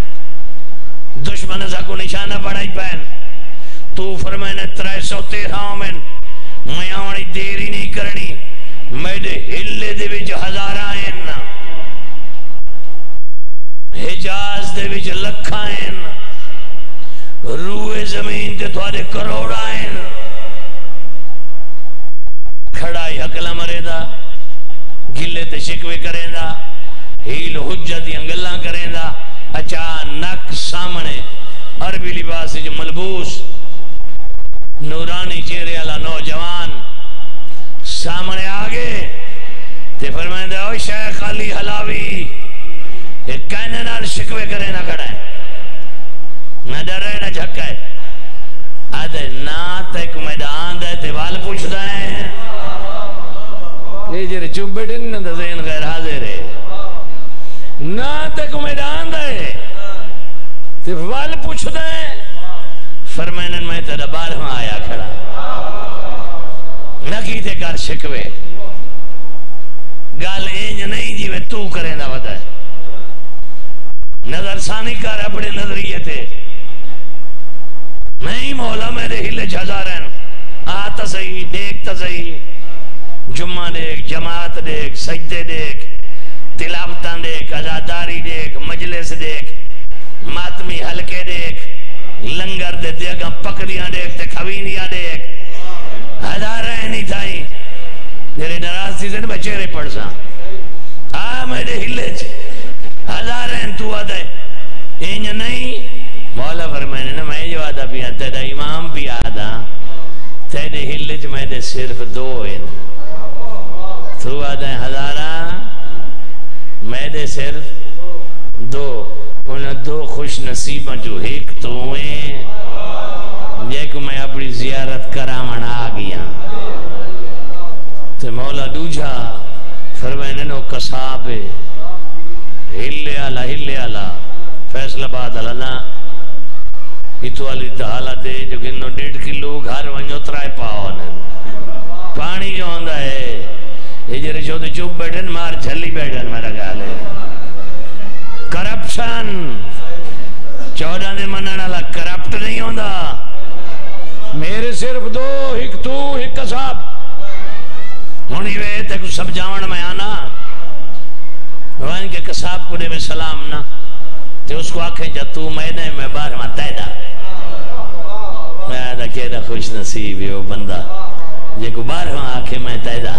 دشمن اسا کو نشانہ بڑھائی پہن تو فرمائنے ترائے سو تیرہ میں میں آوانی دیری نہیں کرنی میرے ہلے دے وچ ہزارائیں حجاز دے وچ لکھائیں روئے زمین تے تھوڑے کروڑائیں کھڑائی حقلہ مرے دا گلے تے شکوے کریں دا ہیل حجت یا گلہ کریں دا اچانک سامنے عربی لباس جو ملبوس نورانی چہرے والا نوجوان سامنے آگے تے فرمائیں دے او شیخ علی حلاوی ایک کہنے نال شکوے کرے نہ کڑھائیں نہ ڈرے نہ جھکے آدھے نا تک میدان دے تے وال پوچھ دائیں یہ جرے چوب بیٹھے نہیں نہ ذہن غیر حاضر ہے نا تک میدان دے تے وال پوچھ دائیں فرمائنن میں تیرا بارہاں آیا کھڑا نکی تے کر شکوے گال اینج نہیں جی میں تو کریں دا ودا ہے نظر ثانی کر اپنے نظریے تے نہیں مولا میرے ہلے جھزارن آتا صحیح دیکھتا صحیح جمعہ دیکھ جماعت دیکھ سجدے دیکھ تلاوتاں دیکھ ازاداری دیکھ مجلس دیکھ ماتمی حلقے دیکھ لنگر دے دیکھ پکڑیاں دیکھ تے کھوینیاں دیکھ ہزارہ نہیں تھائی تیرے نراز سیزن بچے پڑھ سا آ میرے ہلے چھ ہزارہ تو آدھے اینج نہیں مولا فرمائنے نا میں جو آدھا بھی آدھا تیرا امام بھی آدھا تیرے ہلے چھ میں دے صرف دو ہیں تو آدھا ہزارہ میں دے صرف دو انہیں دو خوش نصیبہ جو ایک تو ہوئے جے کو میں اپنی زیارت کرامن آ گیا تو مولا دوجھا فرمائنے نو قصاب ہلے آلا ہلے آلا فیصلہ بات اللہ اتو والی دہالا دے جو گنو ڈیڑھ کلو گھر ونجو ترائے پاؤنے پانی جو ہوندہ ہے یہ جرے چودے چوب بیٹھن مار جھلی بیٹھن میرا گال ہے کرپشن چودہ دے منن اللہ کرپٹ نہیں ہوندہ میرے صرف دو ہک تو ہک قصاب ہونی وے تے کو سب جاون میں آنا وہاں کے قصاب کو دے میں سلام نا تے اس کو آکھیں جا تو میں نے میں بار میں تیدہ میں آدھا کہہ خوش نصیب ہے وہ بندہ جے کو بار میں آکھیں میں تیدہ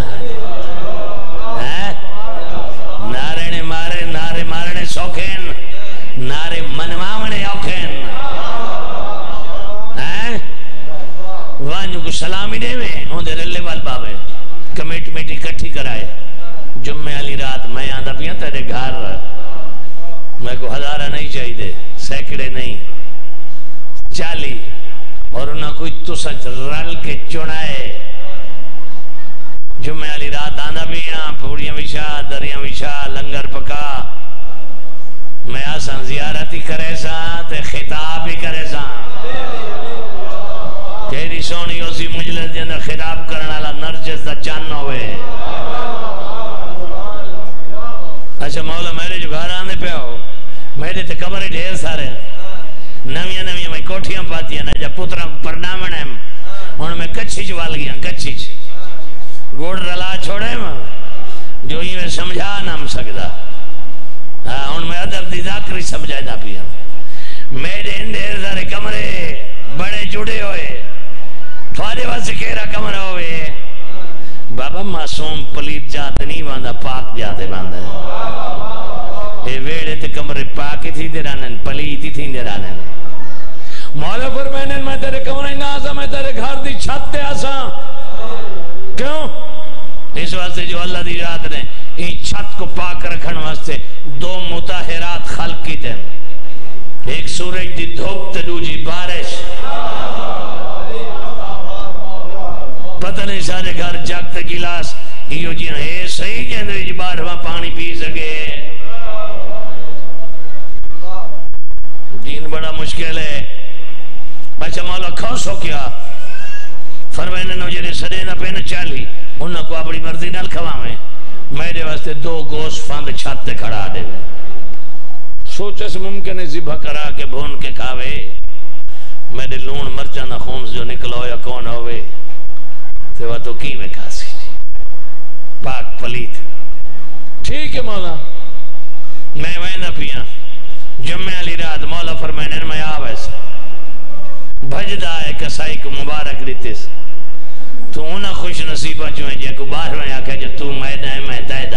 نارے نے مارے نارے مارنے سوکھیں نارے منواونے اوکھیں وہاں کو سلامی دے میں ہوں دے رلے وال باوے کمیٹ میٹی کٹھی کرائے جمعہ علی رات میں آدھا پیا تیرے گھر میں کو ہزارہ نہیں چاہی دے سیکڑے نہیں چالی اور انہاں کوئی تو سچ رل کے چنائے جمعہ علی رات آدھا پیا پوڑیاں وشا دریاں وشا لنگر پکا میں آسان زیارتی کرے سا تے خطاب ہی کرے سا تیری سونی اسی مجلس جنر خطاب کرنا لا نرجس دا چان ہوئے اچھا مولا میرے جو گھر آنے پہ ہو میرے تے کمرے ڈھیر سارے نویاں نویاں میں کوٹھیاں پاتی ہیں جب پترہ پرنامن ہیں انہوں میں کچھی چوال گیا کچھی گوڑ رلا چھوڑے میں جو ہی میں سمجھا نام سکتا ہاں ہن میں ادب دی ذاکری سمجھائیدا پیا میرے ڈھیر سارے کمرے بڑے جڑے ہوئے تھوڑے واسطے کیڑا کمرہ ہوئے بابا معصوم پلیت جات نہیں واندا پاک جاتے واندا اے ویڑے تے کمرے پاک تھی دے رانن پلیت تھی دے رانن مولا فرمائنے میں تیرے کمرے نازا میں تیرے گھر دی چھت تے آسا کیوں اس واسطے جو اللہ دی رات نے ان چھت کو پاک رکھن واسطے دو متحرات خلق کی تھے ایک سورج دی دھوپ تے دوجی بارش پتہ نہیں سارے گھر جاگتے گلاس یہ جی ہے صحیح کہندے جی بارہواں پانی پی سکے دین بڑا مشکل ہے اچھا مولا کھو سو کیا فرمائنے نو جنہیں سڑے نہ پہنے چالی انہوں کو اپنی مرضی نال کھواویں میرے واسطے دو گوشت فاند چھاتے کھڑا دے سوچے سے ممکن ہے ذبح کرا کے بھون کے کھاوے میرے لون مرچانہ خونس جو نکلو یا کون ہوئے تو وہ تو کی میں کھاسی پاک پلیت ٹھیک ہے مولا میں میں نہ پیا جمعہ علی رات مولا فرمائنے میں آویسا بھجدہ ہے کسائی کو مبارک دیتیس تو انہا خوش نصیبہ چوہیں جے کو باہر میں آکھے جو تو میدہ ہے میں تیدہ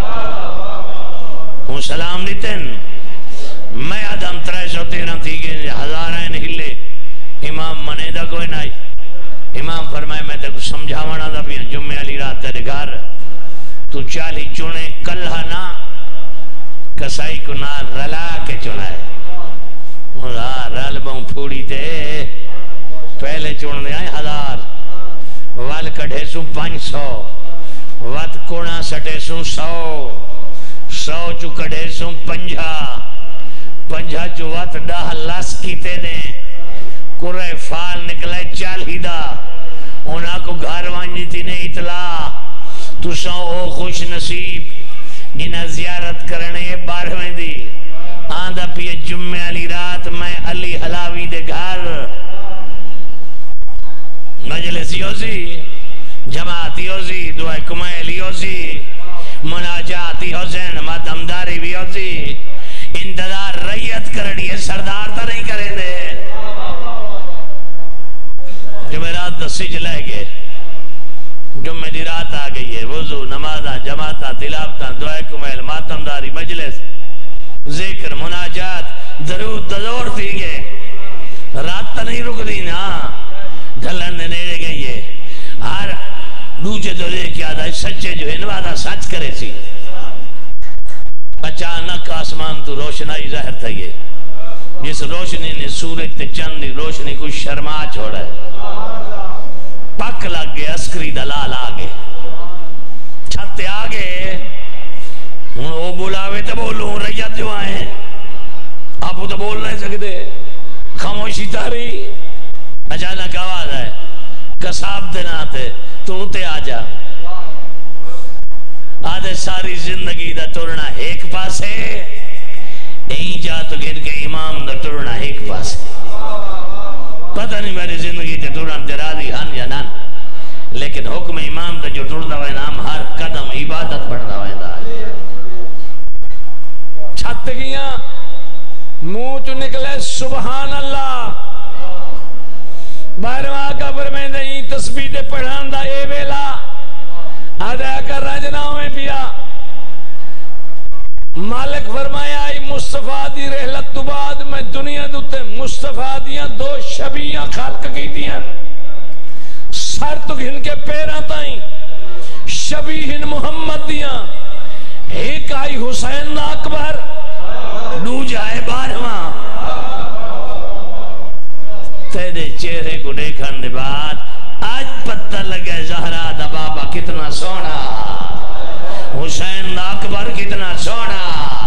ہوں سلام دیتیں میں آدم ترہ سو تیرہ تھی گئے ہزارائن ہلے امام منیدہ کوئی نائی امام فرمائے میں تے کو سمجھاونا دا پیا جمعہ علی رات تیرے گھر تو چالی چونے کلہ نا کسائی کو نا رلا کے چونا ہے رل بہوں پھوڑی تے پہلے چون دے آئے ہزار وال کڑھے سوں پانچ سو وات کونا سٹے سوں سو سو چو کڑھے سوں پنجھا پنجھا چو وات ڈاہ لاس کیتے دیں کرے فال نکلے چالی دا انہاں کو گھر وانجی تھی نہیں اطلاع تو سو او خوش نصیب جنہ زیارت کرنے بارہویں دی آندھا پیے جمعہ علی رات میں علی حلاوی دے گھر مجلسی ہوزی جماعتی ہوزی دعائے کمیلی ہوزی مناجاتی حسین ماتمداری بھی ہوزی انتظار ریت کرنی ہے سردار تا نہیں کرے دے جمعرات دا سج لے گئے جمعہ دی رات آ گئی ہے وضو نمازہ جماعتہ تلاوتہ دعائے کمیل ماتمداری مجلس ذکر مناجات درود دزور تھی گئے رات تا نہیں رک دی نا جھلن نے نیڑے گئی ہے ہر دوجہ دو لے کے آدھا سچے جو ہے نوادہ سچ کرے سی اچانک آسمان تو روشنائی ظاہر تھا یہ جس روشنی نے سورج تے چند روشنی کو شرما چھوڑا ہے پک لگ گئے عسکری دلال آگے چھتے آگے ہوں وہ بلاوے تو بولوں ریت جو آئے آپ تو بول نہیں سکتے خاموشی تاری اچانک آواز ہے کساب دینا آتے تو اتے آ جا آدھے ساری زندگی دا ٹرنا ایک پاس ہے این جا تو گر کے امام دا ٹرنا ایک پاس ہے پتہ نہیں میری زندگی تے ٹرنا تیرا دی ہن یا نان لیکن حکم امام دا جو ٹرنا ہوئے نام ہر قدم عبادت بڑھنا ہوئے دا چھت گیاں منہ چو نکلے سبحان اللہ بارہواں قبر میں نہیں تسبیح دے پڑھان دا اے ویلا آدھا کر رجناؤں میں پیا مالک فرمایا ای مصطفیٰ دی رحلت تو بعد میں دنیا دوتے مصطفیٰ دیاں دو شبیاں خالق کی دیاں سر تو گھن کے پیران تائیں شبیہن محمد دیاں ایک آئی حسین اکبر دو جائے بارہواں تیرے چہرے کو دیکھن دے بعد آج پتہ لگے زہرا دا بابا کتنا سونا حسین دا اکبر کتنا سونا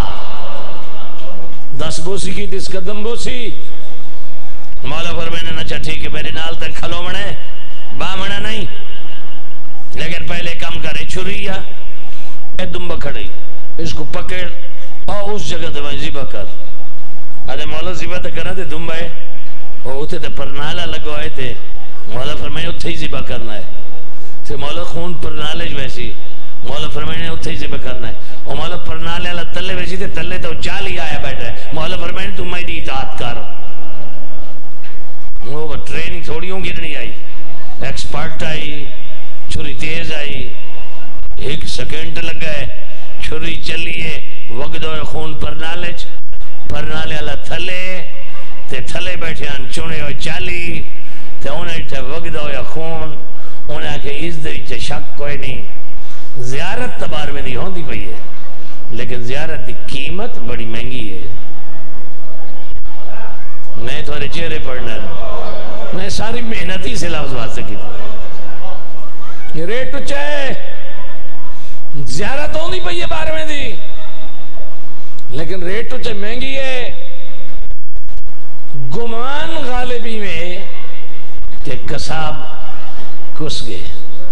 دس بوسی کی دس قدم بوسی مولا فرمائنے نچا ٹھیک ہے میرے نال تک کھلو منے با منا نہیں لیکن پہلے کم کرے چھریا اے دنبا کھڑی اس کو پکڑ اور اس جگہ دے زیبہ کر آدھے مولا زیبہ تے کرنا تے دنبا ہے وہ اتھے تے پرنالا لگو آئے تے مولا فرمائے اتھے ہی زیبہ کرنا ہے تے مولا خون پرنالے جو ایسی مولا فرمائے نے اتھے ہی ذبح کرنا ہے. اور مولا پرنالے اللہ تلے ویسی تھے تلے تو چالی آیا بیٹھا ہے. مولا فرمائے نے تو میری اطاعت کر. وہ ٹریننگ تھوڑیوں گرنی آئی, ایکسپرٹ آئی, چھری تیز آئی, ایک سیکنڈ لگا ہے, چھری چلیے وقت ہوئے خون پرنالے چ پرنالے اللہ تھلے تے تھلے بیٹھے ہیں چونے ہوئے چالی تے انہیں تے وقت ہوئے خون. انہیں کہ اس دے وچ شک کوئی نہیں, زیارت تبار میں نہیں ہوندی پئی ہے لیکن زیارت دی قیمت بڑی مہنگی ہے. میں تھوڑے چہرے پڑھنا ہے, میں ساری محنتی سے لفظ واسطے کی تھی. ریٹ اچھے زیارت ہوندی پئی ہے بار میں دی لیکن ریٹ اچھے مہنگی ہے. گمان غالبی میں کہ قصاب کس گئے.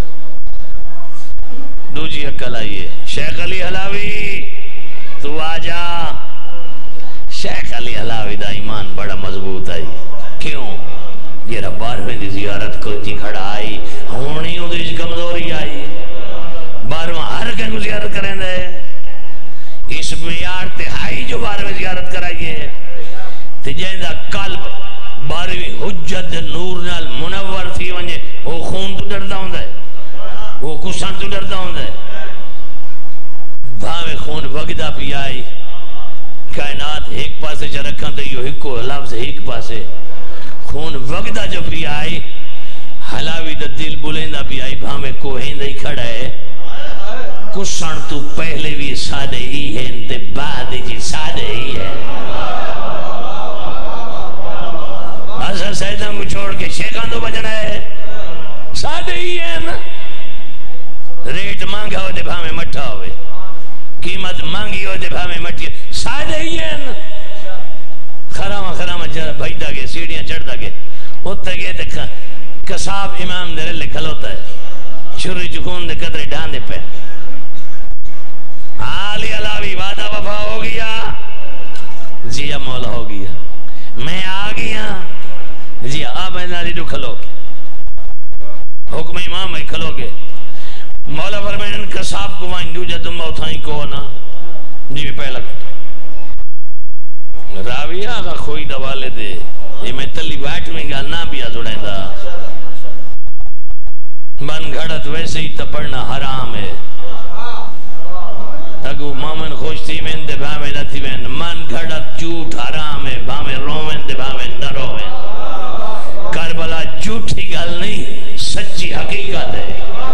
دوجی عقل آئیے, شیخ علی حلاوی تو آجا. شیخ علی حلاوی دا ایمان بڑا مضبوط آئی. کیوں؟ یہ بارویں دی زیارت کو جی کھڑا آئی, ہونی ہوں دیش کمزوری آئی. بارویں ہر کہیں کو زیارت کریں دے, اس میار تہائی جو بارویں زیارت کرائیے تجیندہ قلب بارویں حجت نور نال منور تھی ونجے, وہ خون تو ڈردا ہوں دے, وہ کسان تو ڈردا ہوں دے. بھاوے خون وگدہ پی آئی, کائنات ایک پاسے چا رکھاں تو یہ ایک کو لفظ ایک پاسے, خون وگدہ جو پی آئی حلاوی دا دل بلیندہ پی آئی. بھاوے کوہین دے کھڑا ہے, کسان تو پہلے بھی سادے ہی ہے تے بعد جی سادے ہی ہے. حضرت سیدہ کو چھوڑ کے شیخان تو بجنا ہے, سادے ہی ہے نا. ریٹ مانگا ہو دے بھامے مٹھا ہوئے, قیمت مانگی ہو دے بھامے مٹھی, سادے ہی ہے نا. خرامہ خرامہ بھائیدہ گے, سیڑیاں چڑھتا گے, اتھے گے تے قصاب امام دے رلے کھلوتا ہے, چھری چکون دے قدرے ڈان دے پہ. علی علاوی وعدہ وفا ہو گیا, جی مولا ہو گیا, میں آ گیا, جی آپ میں نالی دو کھلو گے, حکم امام میں کھلو گے. مولا فرمائن قصاب کو وائن دو جا تم موتھائیں کو نا, جی بھی پہلا راوی آگا خوئی دوالے دے, یہ میں تلی بیٹھ میں گا نا بھی آزوڑیں دا. من گھڑت ویسے ہی تپڑنا حرام ہے, اگو مومن خوش تھی میں دے بھامے نہ تھی میں, من گھڑت جھوٹ حرام ہے, بھامے رومن دے بھامے نہ رومن. کربلا جھوٹی گل نہیں, سچی حقیقت ہے,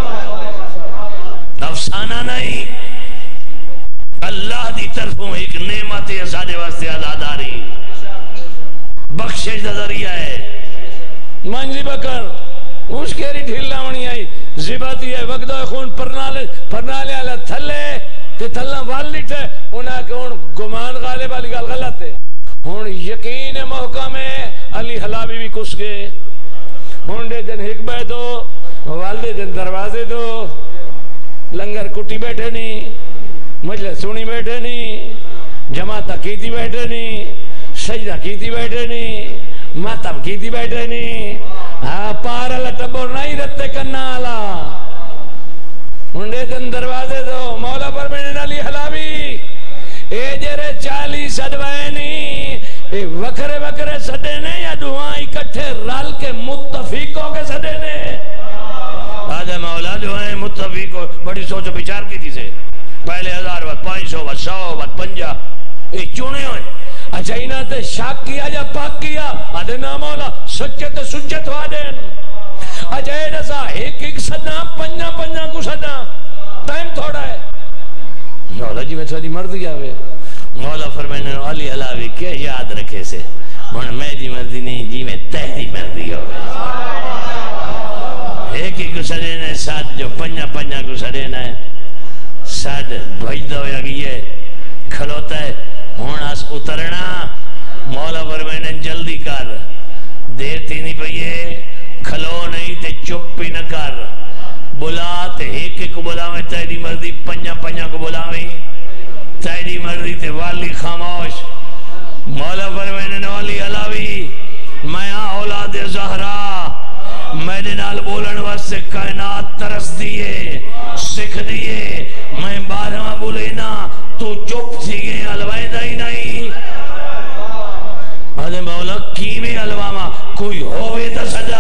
افسانہ نہیں. اللہ دی طرفوں ایک نعمت ہے سادے واسطے آزاداری, بخشش دا ذریعہ ہے. منجی بکر اس کیری ڈھیلا ہونی آئی, زباتی ہے وقت خون پرنالے پرنالے اللہ تھلے تے تھلنا والیٹ ہے. انہاں کہ ان گمان غالب علی گل غلط ہے, ان یقین محکم ہے. علی حلاوی بھی کس گئے, ان دے دن حکبہ دو, والدے دن دروازے دو, لنگر کٹی بیٹھے نہیں, مجلس سنی بیٹھے نہیں, جماعتہ کیتی بیٹھے نہیں, سجدہ کیتی بیٹھے نہیں, ماتم کیتی بیٹھے نہیں. ہاں پار اللہ ٹبور نہیں رتے کرنا آلا, انڈے دن دروازے دو. مولا فرمائن علی حلاوی اے جرے چالی سدوائے نہیں, اے وکرے وکرے سدے نے یا دعائیں اکٹھے رال کے متفقوں کے سدے نے. آدھے مولا دعائیں متفقوں بڑی سوچ و بچار کی تھی سے, پہلے ہزار وقت پانچ سو وقت سو وقت پنجا, اے چونے ہوئے. اچھا انہاں تے شاک کیا جا پاک کیا, آدھے نا مولا سچے تے سجت ہوا دین. اچھا اے نسا ایک ایک صدا پنجا پنجا کو صدا, ٹائم تھوڑا ہے. مولا جی میں تھوڑی مرد گیا ہوئے. مولا فرمائنے علی حلاوی کیا یاد رکھے سے, میں جی مردی نہیں, جی میں تہری مردی ہو گئے. ایک ایک کو سڑے نا ساتھ جو پنجا پنجا کو سڑے نا ساتھ بھجدہ ہویا گئی کھلوتا ہے. ہون اس اترنا, مولا فرمائنے جلدی کر, دیر تھی نہیں پئیے, کھلو نہیں تے چپ بھی نہ کر, بلا تے ایک ایک کو بلاویں, تیری مرضی پنجا پنجا کو بلاویں, تیری مرضی تے والی خاموش. مولا فرمائنے علی حلاوی میں اولاد زہرا, میرے نال بولن ویکھن واسطے کائنات ترس دیے سکھ دیے میں بارہواں بولے نا تو چپ تھی گئے علوائدہ ہی نہیں آدھے مولا کیویں علواما کوئی ہوئے تا سجا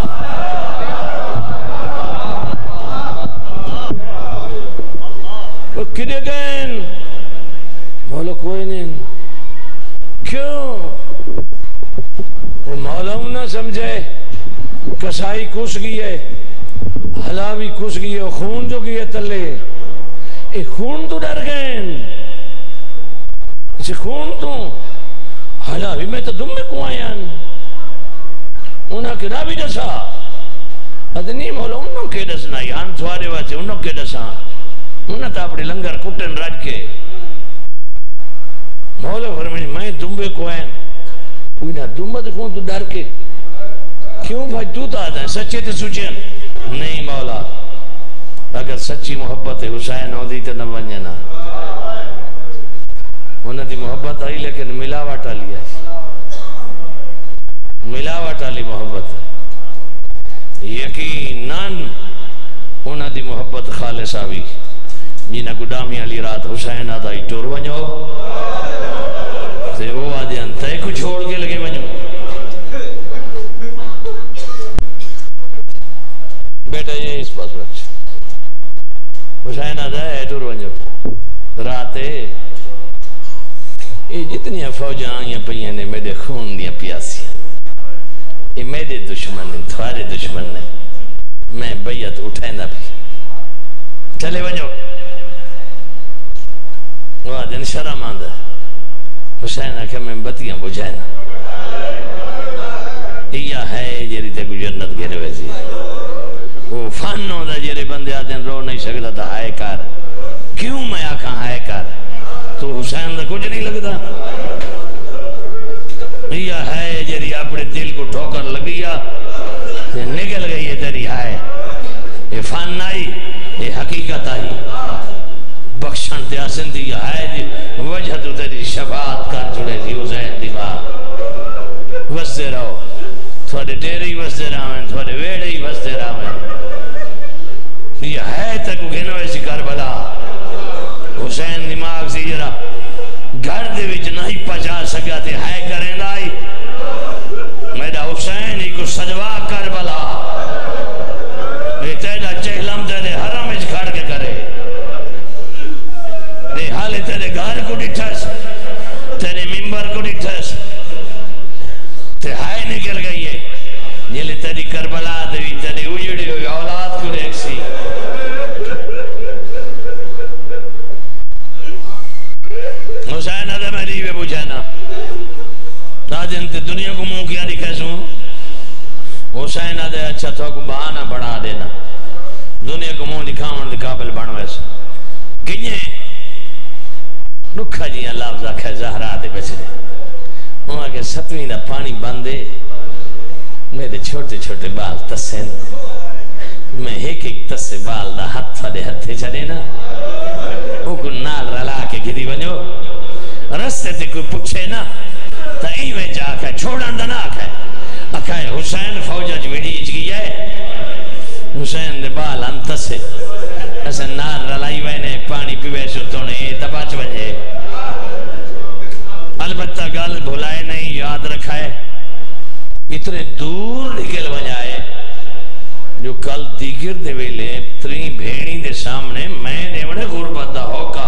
وہ کدے گئن مولا کوئی نہیں کیوں وہ مولا ہوں نہ سمجھے کسائی کس گئی ہے حلاوی کس گئی ہے خون جو گئی ہے تلے اے خون تو ڈر گئن اسے خون تو حلاوی میں تو دم میں کو آیا انہاں کدا بھی دسا ادنی مولا انہوں کے دسنا یہاں تھوارے واسے انہوں کے دسا انہاں تا اپنے لنگر کٹن راج کے مولا فرمائے میں دمبے کو آئین کوئی نہ دمبے کون تو ڈر کے کیوں بھائی تو تا آدھا ہے سچے تے سوچیں نہیں مولا اگر سچی محبت حسین ہو دی تے نہ ونجنا انہاں دی محبت آئی لیکن ملاوٹ آلی ہے ملاوٹ آلی محبت یقیناً انہاں دی محبت خالص آوی جنہ گدامی علی رات حسین آدھائی ٹور ونجو تے وہ آدھیاں تے کو چھوڑ کے لگے ونجو بیٹا یہ اس پاس رکھ حسین آدھائی ٹور ونجو راتے یہ جتنی فوجاں آئیں پہیاں نے میرے خون دیا پیاسی یہ میرے دشمن نے تھوارے دشمن نے میں بیعت اٹھائیں دا بھی چلے ونجو وہ آدھن شرم آندہ حسین آکھا میں بتیاں بجھائنا یہ ہے جیری تے کو جنت گھرے ویسی وہ فن ہوندہ جیرے بندے آدھن رو نہیں سکتا تھا ہائے کار کیوں میں آکھا ہائے کار تو حسین دا کچھ نہیں لگتا یہ ہے جیری اپنے دل کو ٹھوکر لگیا نکل گئی ہے تیری ہائے یہ فن آئی یہ حقیقت آئی بخشن تے آسن دی ہے جی وجہ تو تیری شفاعت کر چھوڑے تھی حسین دیوار وستے رہو تھوڑے ڈیرے ہی وستے رہا تھوڑے ویڑے ہی وستے رہا یہ ہے تک گھنو ایسی کربلا حسین دماغ سی جرا گھر دے وچ نہیں پچا سکا تے ہے کریں دائی میرا حسین ہی کو سجوا کربلا تیرا چہلم تیرے حرم اچ کھڑ کے کرے دے حالے تیرے گھر کو ڈٹھس تیرے ممبر کو ڈٹھس تے ہائے نکل گئی ہے جلے تیری کربلا دوی تیرے اجڑی ہوئی اولاد کو دیکھ سی حسین آدھا میں ریوے بجھانا راجن تے دنیا کو منہ کیا دکھے سوں حسین آدھے اچھا تو کو بہانہ بڑھا دینا دنیا کو منہ دکھاؤں دکھابل بن ویسا کنیے رکھا جی اللہ افضا کھے زہرہ دے بچنے وہاں کے ستویں دا پانی باندے میرے چھوٹے چھوٹے بال تسین میں ایک ایک تسے بال دا ہتھ دے ہتھے چڑے نا وہ کو نال رلا کے گھری بنو رستے تے کوئی پچھے نا تا ایوے جا کے چھوڑن دا نہ آکھے آکھے حسین فوجہ جویڈی اچ گئی ہے حسین دے بال انتسے ایسے نال رلائی وینے پانی پیوے سو تونے تباچ بجے البتہ گل بھلائے نہیں یاد رکھائے اتنے دور نکل بجائے جو کل دیگر دے ویلے تری بھیڑی دے سامنے میں نے بڑے غربت دا ہوکا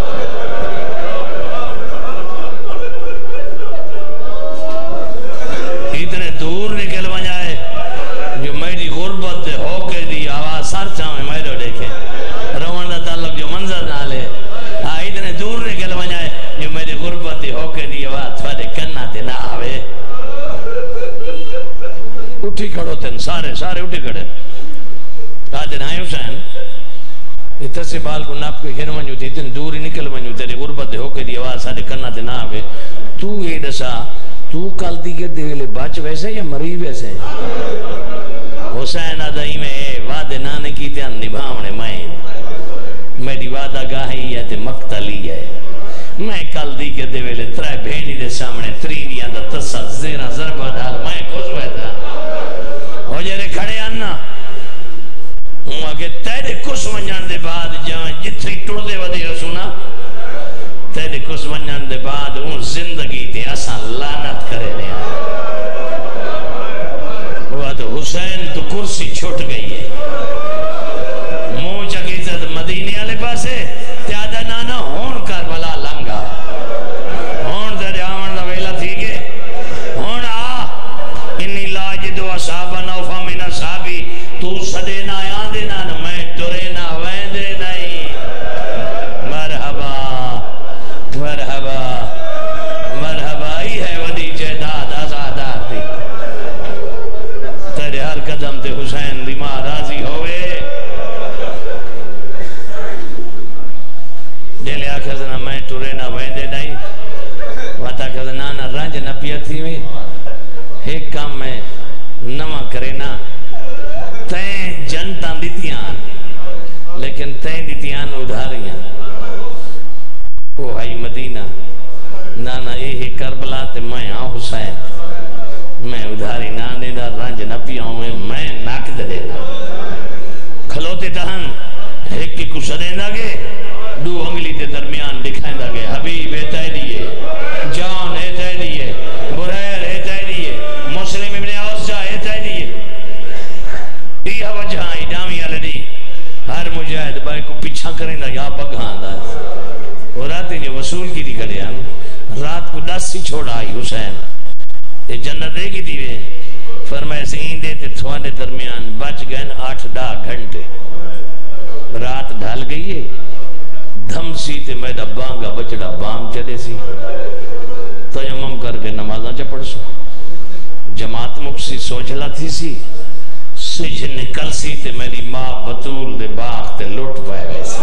اتنے دور نکل بجائے جو میری غربت دے ہوکے دی آواز سر چاہمیں میرے دیکھے روان دا تعلق جو منظر نہ لے اتنے دور نکل بجائے جو میری غربت دے ہوکے دی آواز تھوڑے کنہ دے نہ آوے اٹھی کھڑو تن سارے سارے اٹھی کھڑے آج نائے حسین اتنے سے بال کو ناپ کے گھن منجو تھی اتنے دور ہی نکل منجو تیرے غربت ہو کے دی آواز سارے کنہ دے نہ آوے تو یہ دسا تو کل دیگر دیوے بچ ویسے یا مری ویسے حسین آدھائی میں وعدے نانے کی تیان نبھاونے میں میری وعدہ گاہی ہے تے مقتلی ہے میں کل دیگر دیوے لے ترائے بھینی دے سامنے ترینیاں دا تسا زیرہ ضربہ ڈال میں کس ویتا ہو جیرے کھڑے آنا کہ تیرے کس ونجان دے بعد جہاں جتھے ٹوڑ دے ودے ہو سنا تیرے کس ونجان دے بعد ان زندگی تے آسان لانت کرے لیا وہ تو حسین تو کرسی چھوٹ گئی ہے موچہ کی زد مدینے والے پاسے تیادہ نانا ہون کربلا لنگا ہون تیرے آمن دا ویلا تھی گے ہون آ انی لاجدو اصحابا نوفا من اصحابی تو صدے نہ آیاں دینا میں ٹرے نہ ویندے نہیں مرحبا مرحبا مرحبا ہی ہے ودی جہداد آزادات دی تیرے ہر قدم تے حسین دی ماں راضی ہوئے جیلے آکھا زنا میں ٹورے نہ ویندے نہیں واتا کہ نانا رنج نہ پیا تھی میں ایک کام میں نمہ کرے نا تین جنتاں دیتیاں لیکن تین دیتیاں ادھاریاں وہ ہائی مدینہ نانا یہ کربلا تے میں ہاں حسین میں ادھاری نانے دا رنج نہ پیا ہوں میں ناک دے نا کھلوتے تہن ایک کی کچھ دے نا گے دو انگلی دے درمیان دکھائیں دا گے حبیب اے دیئے جان اے دیئے بریر اے دیئے مسلم ابن عوصہ اے دیئے یہ وجہ آئی ڈامی آلے دی ہر مجاہد بائی کو پیچھا کریں دا یا بگھان دا وہ راتی جو وصول کی دی کرے ہیں رات کو دس سی چھوڑ آئی حسین یہ جنت دے گی دیوے فرمائے سین دے تے تھوانے درمیان بچ گئے آٹھ ڈا گھنٹے رات ڈھال گئی ہے دھم سی تے میڈا بانگا بچڑا بام چلے سی تیمم کر کے نمازاں چا پڑھ سو جماعت مکسی سوجھلا تھی سی سجھ نکل سی تے میری ماں بطول دے باغ تے لوٹ پائے گئے سی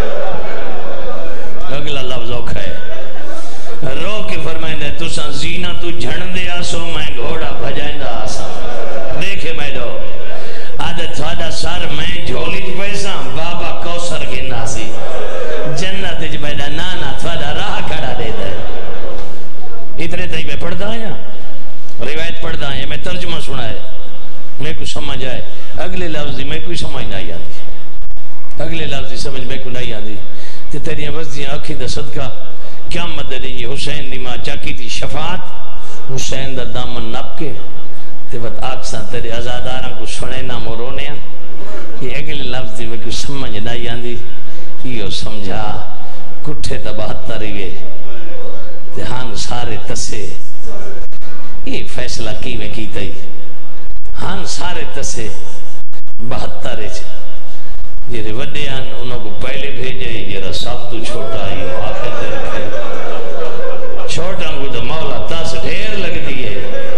اگلا لفظ اوکھا ہے رو کے فرمائیں دے تو ساں زینہ تو جھن دے آسو میں گھوڑا بھجائیں دا آسا دیکھے میں دو آدھے تھوڑا سار میں جھولی پیسا بابا کوسر گھنا سی جنت جب بیدا نانا تھوڑا راہ کھڑا دے دے اتنے تھی میں پڑھتا آیا روایت پڑھتا آیا میں ترجمہ سنا ہے میں کو سمجھ آئے اگلے لفظی میں کوئی سمجھ نہیں آتی اگلے لفظی سمجھ میں کو نہیں آتی تے تیریاں وزدیاں اکھی دا صدقہ کیا مدد ہے یہ حسین دی ماں چاکی تھی شفاعت حسین دا دامن نپ کے تے وقت آکساں تیرے ازاداراں کو سنے نہ مورونے ہیں یہ اگلے لفظی میں کو سمجھ نہیں آتی یہ سمجھا کٹھے تباہتا رہے ہاں سارے تسے یہ فیصلہ کی میں کیتا ہی ہاں سارے تسے بہتا رہے جیرے وڈے آن انہوں کو پہلے بھیجے جیرا سب تو چھوٹا ہی ہو آخر دے رکھے چھوٹا کو تو مولا تاس ڈھیر لگ دیئے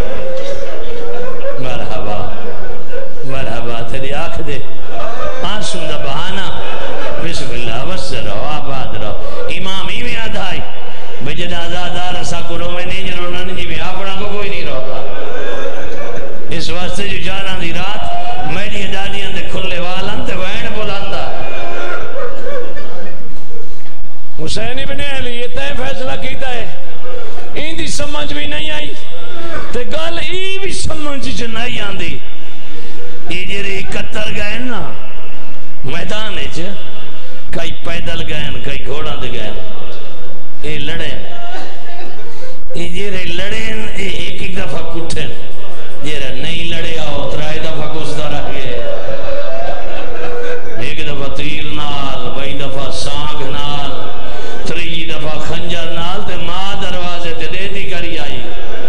مرحبا مرحبا تیری آنکھ دے آنسوں دا بہانا بسم اللہ وسر رہو آباد رہو امام ہی میں آدھائی بجد آزادار اسا کرو میں نہیں جنہوں ننجی میں آپنا کو کوئی نہیں رہا اس واسطے جو جانا دی رات میری دادیاں دے کھلے والن تے وین بلاندا حسین ابن علی یہ تے فیصلہ کیتا ہے ان دی سمجھ بھی نہیں آئی تے گل ای بھی سمجھ جو نہیں آندی یہ جیرے اکتر گئے نا میدان ہے کئی پیدل گئے کئی گھوڑا دے گئے یہ لڑے یہ جیرے لڑے ایک ایک دفعہ کٹھے جیرے نہیں لڑے آؤ ترائی دفعہ کستا رہ گئے ایک دفعہ تیر نال بائی دفعہ سانگ نال تری دفعہ خنجر نال تے ماں دروازے تے دے دی کری آئی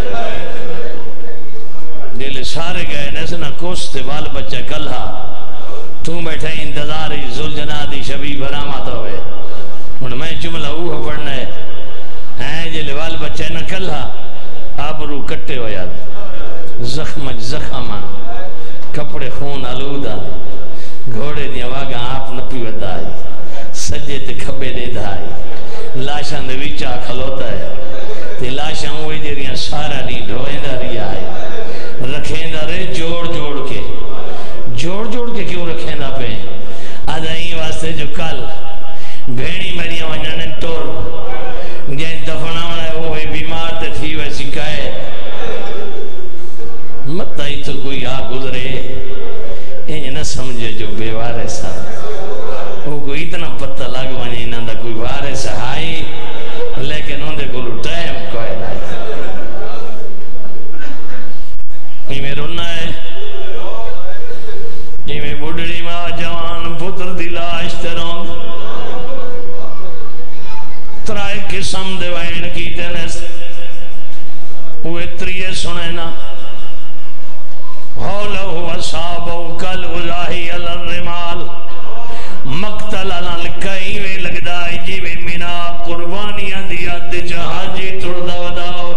دلے سارے گئے نیسنا کستے وال بچہ کلہا تو بیٹھے انتظاری زلجنا دی شبی برامات ہوئے ان میں جملہ اوہ پڑھنا ہے ہیں جے لوال بچے نہ کلہا آپ رو کٹے ہو یاد زخم زخمان کپڑے خون آلودہ گھوڑے دیا واگا آپ نپی ودائی سجے تے کھبے دے دھائی لاشاں دے ویچا کھلوتا ہے تے لاشاں ہوئے دے رہی سارا نہیں ڈھوئیں دا رہی آئے رکھیں دا رہے جوڑ جوڑ کے جوڑ جوڑ کے کیوں رکھیں دا پہ آدھائیں واسطے جو کل بھینی میری وانجانن ٹور جائیں دفنہ ہونا وہ ہے بیمار تے تھی ویسی کہے مت آئی تو کوئی آ گزرے یہ نہ سمجھے جو بے وارث ہے وہ کوئی اتنا پتہ لگ ونی انہاں دا کوئی وارث ہے لیکن اندے کولو ٹائم کوئی نہیں یہ میں رونا ہے یہ میں بڑھڑی ماں جوان پتر دی لاش ترون ترائے قسم دے وائن کی تینس وہ تریے سنے نا حولہ و صحابہ کل الاہی علی الرمال مقتل علی کئی وے لگدائی جی وے منا قربانیاں دیا دے جہاجی تردہ وداؤ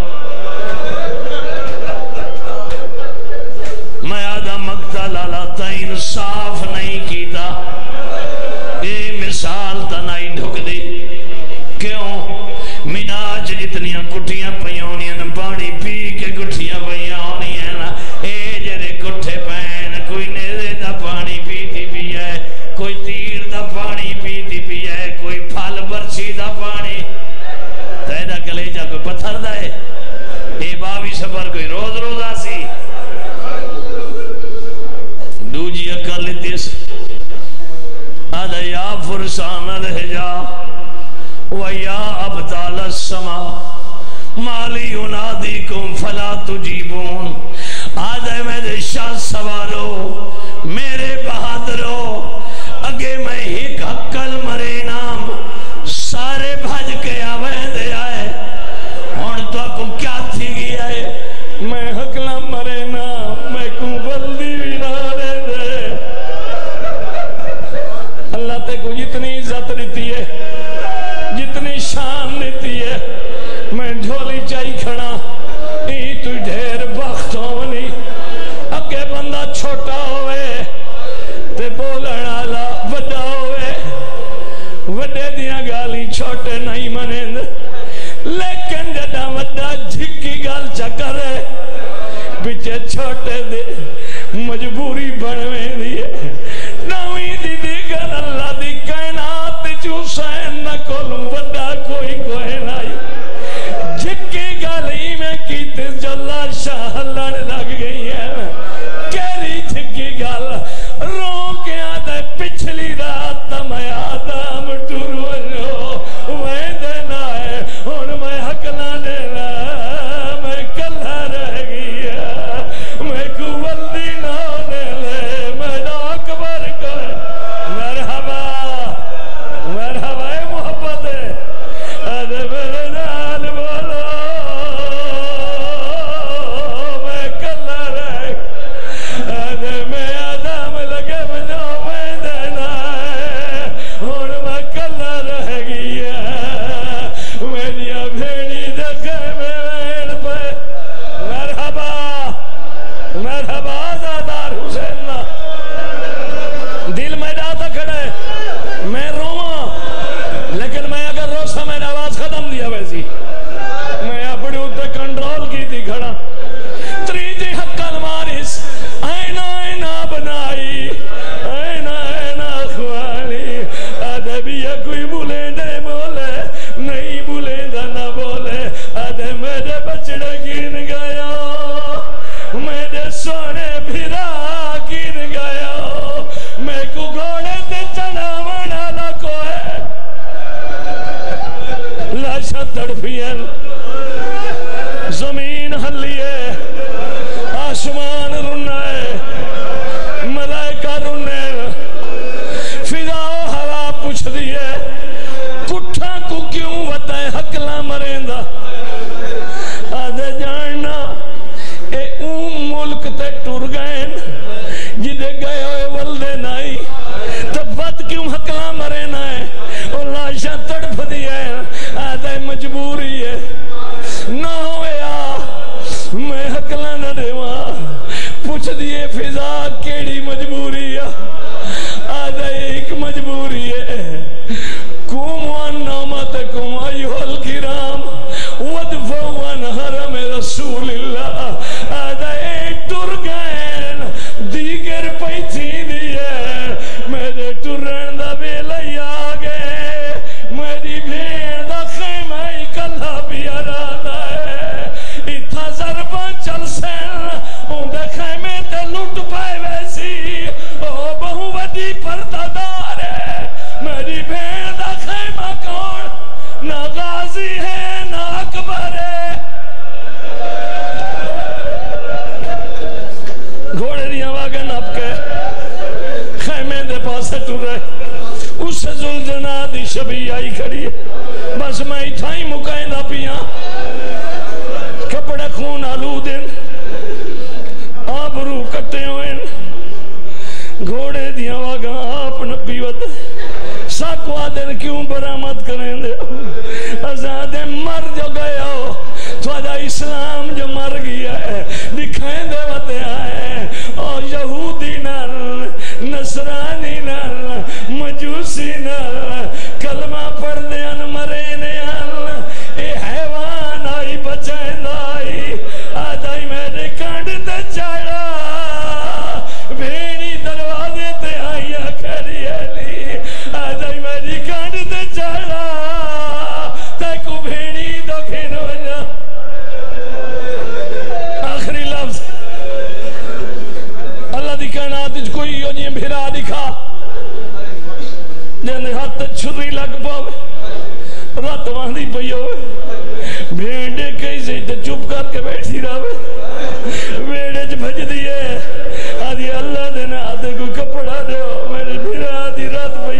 میں آدھا مقتل علی تین صاف نہیں کیتا اے مثال تنائی ڈھک دی کیوں مناج جتنیاں کٹیاں پیونیاں پانی پی کے کٹیاں پیونیاں اے جرے کٹھے پین کوئی نیرے دا پانی پیتی بھی ہے کوئی تیر دا پانی پیتی بھی ہے کوئی پھل برچی دا پانی تیدہ کلیجہ کوئی پتھر دا ہے اے باوی سفر کوئی روز روز آسی دوجی اکل لیتیس آدھا یا فرسان الحجاب وَيَا أَبْتَالَ السَّمَا مَالِي يُنَادِيكُمْ فَلَا تُجِيبُونَ آدھے میرے شاہ سوارو میرے بہادرو اگے میں ایک حقل مرے نام سارے بھج کے آوے دے آئے ہون تو کو کیا تھی گیا ہے میں حقلہ مرے نام میں کو بلدی بھی نہ رہ دے اللہ تے کو جتنی عزت دیتی ہے جتنی شان دیتی ہے میں جھولی چاہی کھڑا ای تو ڈھیر بخت ہونی اگے بندہ چھوٹا ہوئے تے بولن آلا بڑا ہوئے وڈے دیا گالی چھوٹے نہیں منند لیکن جدا وڈا جھکی گال چکر ہے بچے چھوٹے دے مجبوری بڑھویں دیئے نوی دی دیگر اللہ دی کائنات جو سین نہ کولوں وڈا کوئی کوئی نہیں جھکی گالی میں کیتے جو لاشاہ لڑ لگ گئی ہے کیری جھکی گال رو کے آدھے پچھلی رات میں آدم ٹورو جو میں دینا ہے اور میں حقنا دینا میں کلہ رہ گیا میں کو ولدی نہ ہونے لے میں دا اکبر کوئی مرحبا مرحبا محبت ہے آدھے میرے نال بولو میں کلہ رہ آدھے میں آدم لگے بنو میں دینا ہے اور میں کلہ رہ گیا میریا بھیڑی دکھے میں وین پہ مرحبا مرحبا آزادار حسین دل میں ڈاتا کھڑے میں روما لیکن میں اگر روسا میں نے آواز ختم دیا ویسی میں اپنی اتنے کنٹرول کی تھی کھڑا تریجی حقل مارس آئینہ آئینہ بنائی آئینہ آئینہ خوالی آدھے بھی یہ کوئی بولے دے بولے نہیں بولے دے نہ بولے آدھے میرے بچڑے گن گیا میرے سونے بھیرا گن گیا میں کو گھوڑے تے چنا وڑا لکو ہے لاشا تڑفین زمین ہلیے آسمان رنائے ملائکہ رنے فضا و ہوا پوچھ دیئے کٹھا کو کیوں بتائے حقلہ مریندا آدھے جاننا اے اون ملک تے ٹور گئے جدے گئے ہوئے ولدے نائی تو بات کیوں حقلہ مرینا ہے اور لاشا تڑپ دیئے آدھے مجبوری ہے نہ ہویا میں حقلہ نہ دیوا پوچھ دیئے فضا کیڑی مجبوری ہے آدھے ایک مجبوری ہے کم وان نامتکم ایوہ الکرام ودفو وان حرم رسول اللہ آدھے ایک ٹر گئے دیگر پیتھی دیئے میرے ٹرن دا بیلئی آگے میری بھیڑ دا خیمہ کلہ بھی ارادا ہے اتھا ضربہ چل سین ان دے خیمے تے لٹ پائے ویسی پاسے ٹورے اس زلجنا دی شبی آئی کھڑی ہے بس میں اتھائی مکائندہ پیاں کپڑے خون آلو دن آبرو کٹے ہوئے گھوڑے دیا واگاں آپ نبیوت ساکو آدھر کیوں برامت کریں دے ازادے مر جو گئے ہو تھوڑا اسلام جو مر گیا ہے دکھائیں دے وتے آئے اور یہودی نال نصرانی نال مجوسی نال کلمہ پڑھ دے ان مرے نیال اے حیوان آئی بچائیں دائی آدھائی میرے کانڈ تے چاڑا بھیڑی دروازے تے آئی آکھری علی آدھائی میری کانڈ تے چاڑا تے کو بھیڑی دو کھین وجہ آخری لفظ اللہ دی کائنات وچ کوئی یوں جی بھیرا دکھا جنے ہاتھ چھری لگ پاوے رات واندی پئی ہوئے بھیڑے کیسے تے چپ کر کے بیٹھی رہے ویڑے چ بھج دیئے آدھی اللہ دینا آدھے کوئی کپڑا دے میرے بھیرا آدھی رات پئی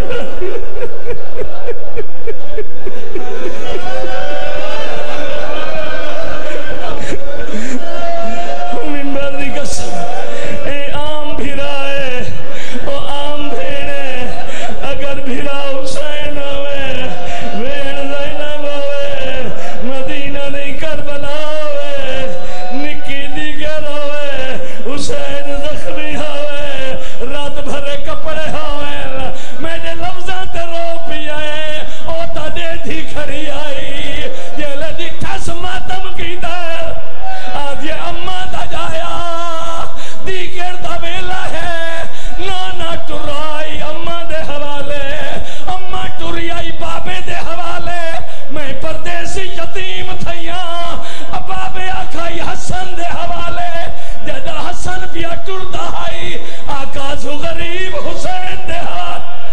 منبر دی قسم اے عام بھیرا ہے او عام بھیڑے اگر بھیرا حسین ہوئے بھیڑ زینب ہوئے مدینہ نہیں کربلا ہوئے نکی دیگر ہوئے حسین زخمی ہوئے رات بھرے کپڑے ہوئے میرے لفظاں تے رو پی آئے او تا دے تھی کھڑی آئی یہ لڑی ٹھس ماتم کی در آج یہ اممہ دا جایا دیگر دا بیلا ہے نانا ٹرائی اممہ دے حوالے اممہ ٹرائی بابے دے حوالے میں پردیسی یتیم تھیاں بابے آکھائی حسن دے حوالے جدہ حسن پیا ٹردہ آئی آقا سو غریب حسین دے حوالے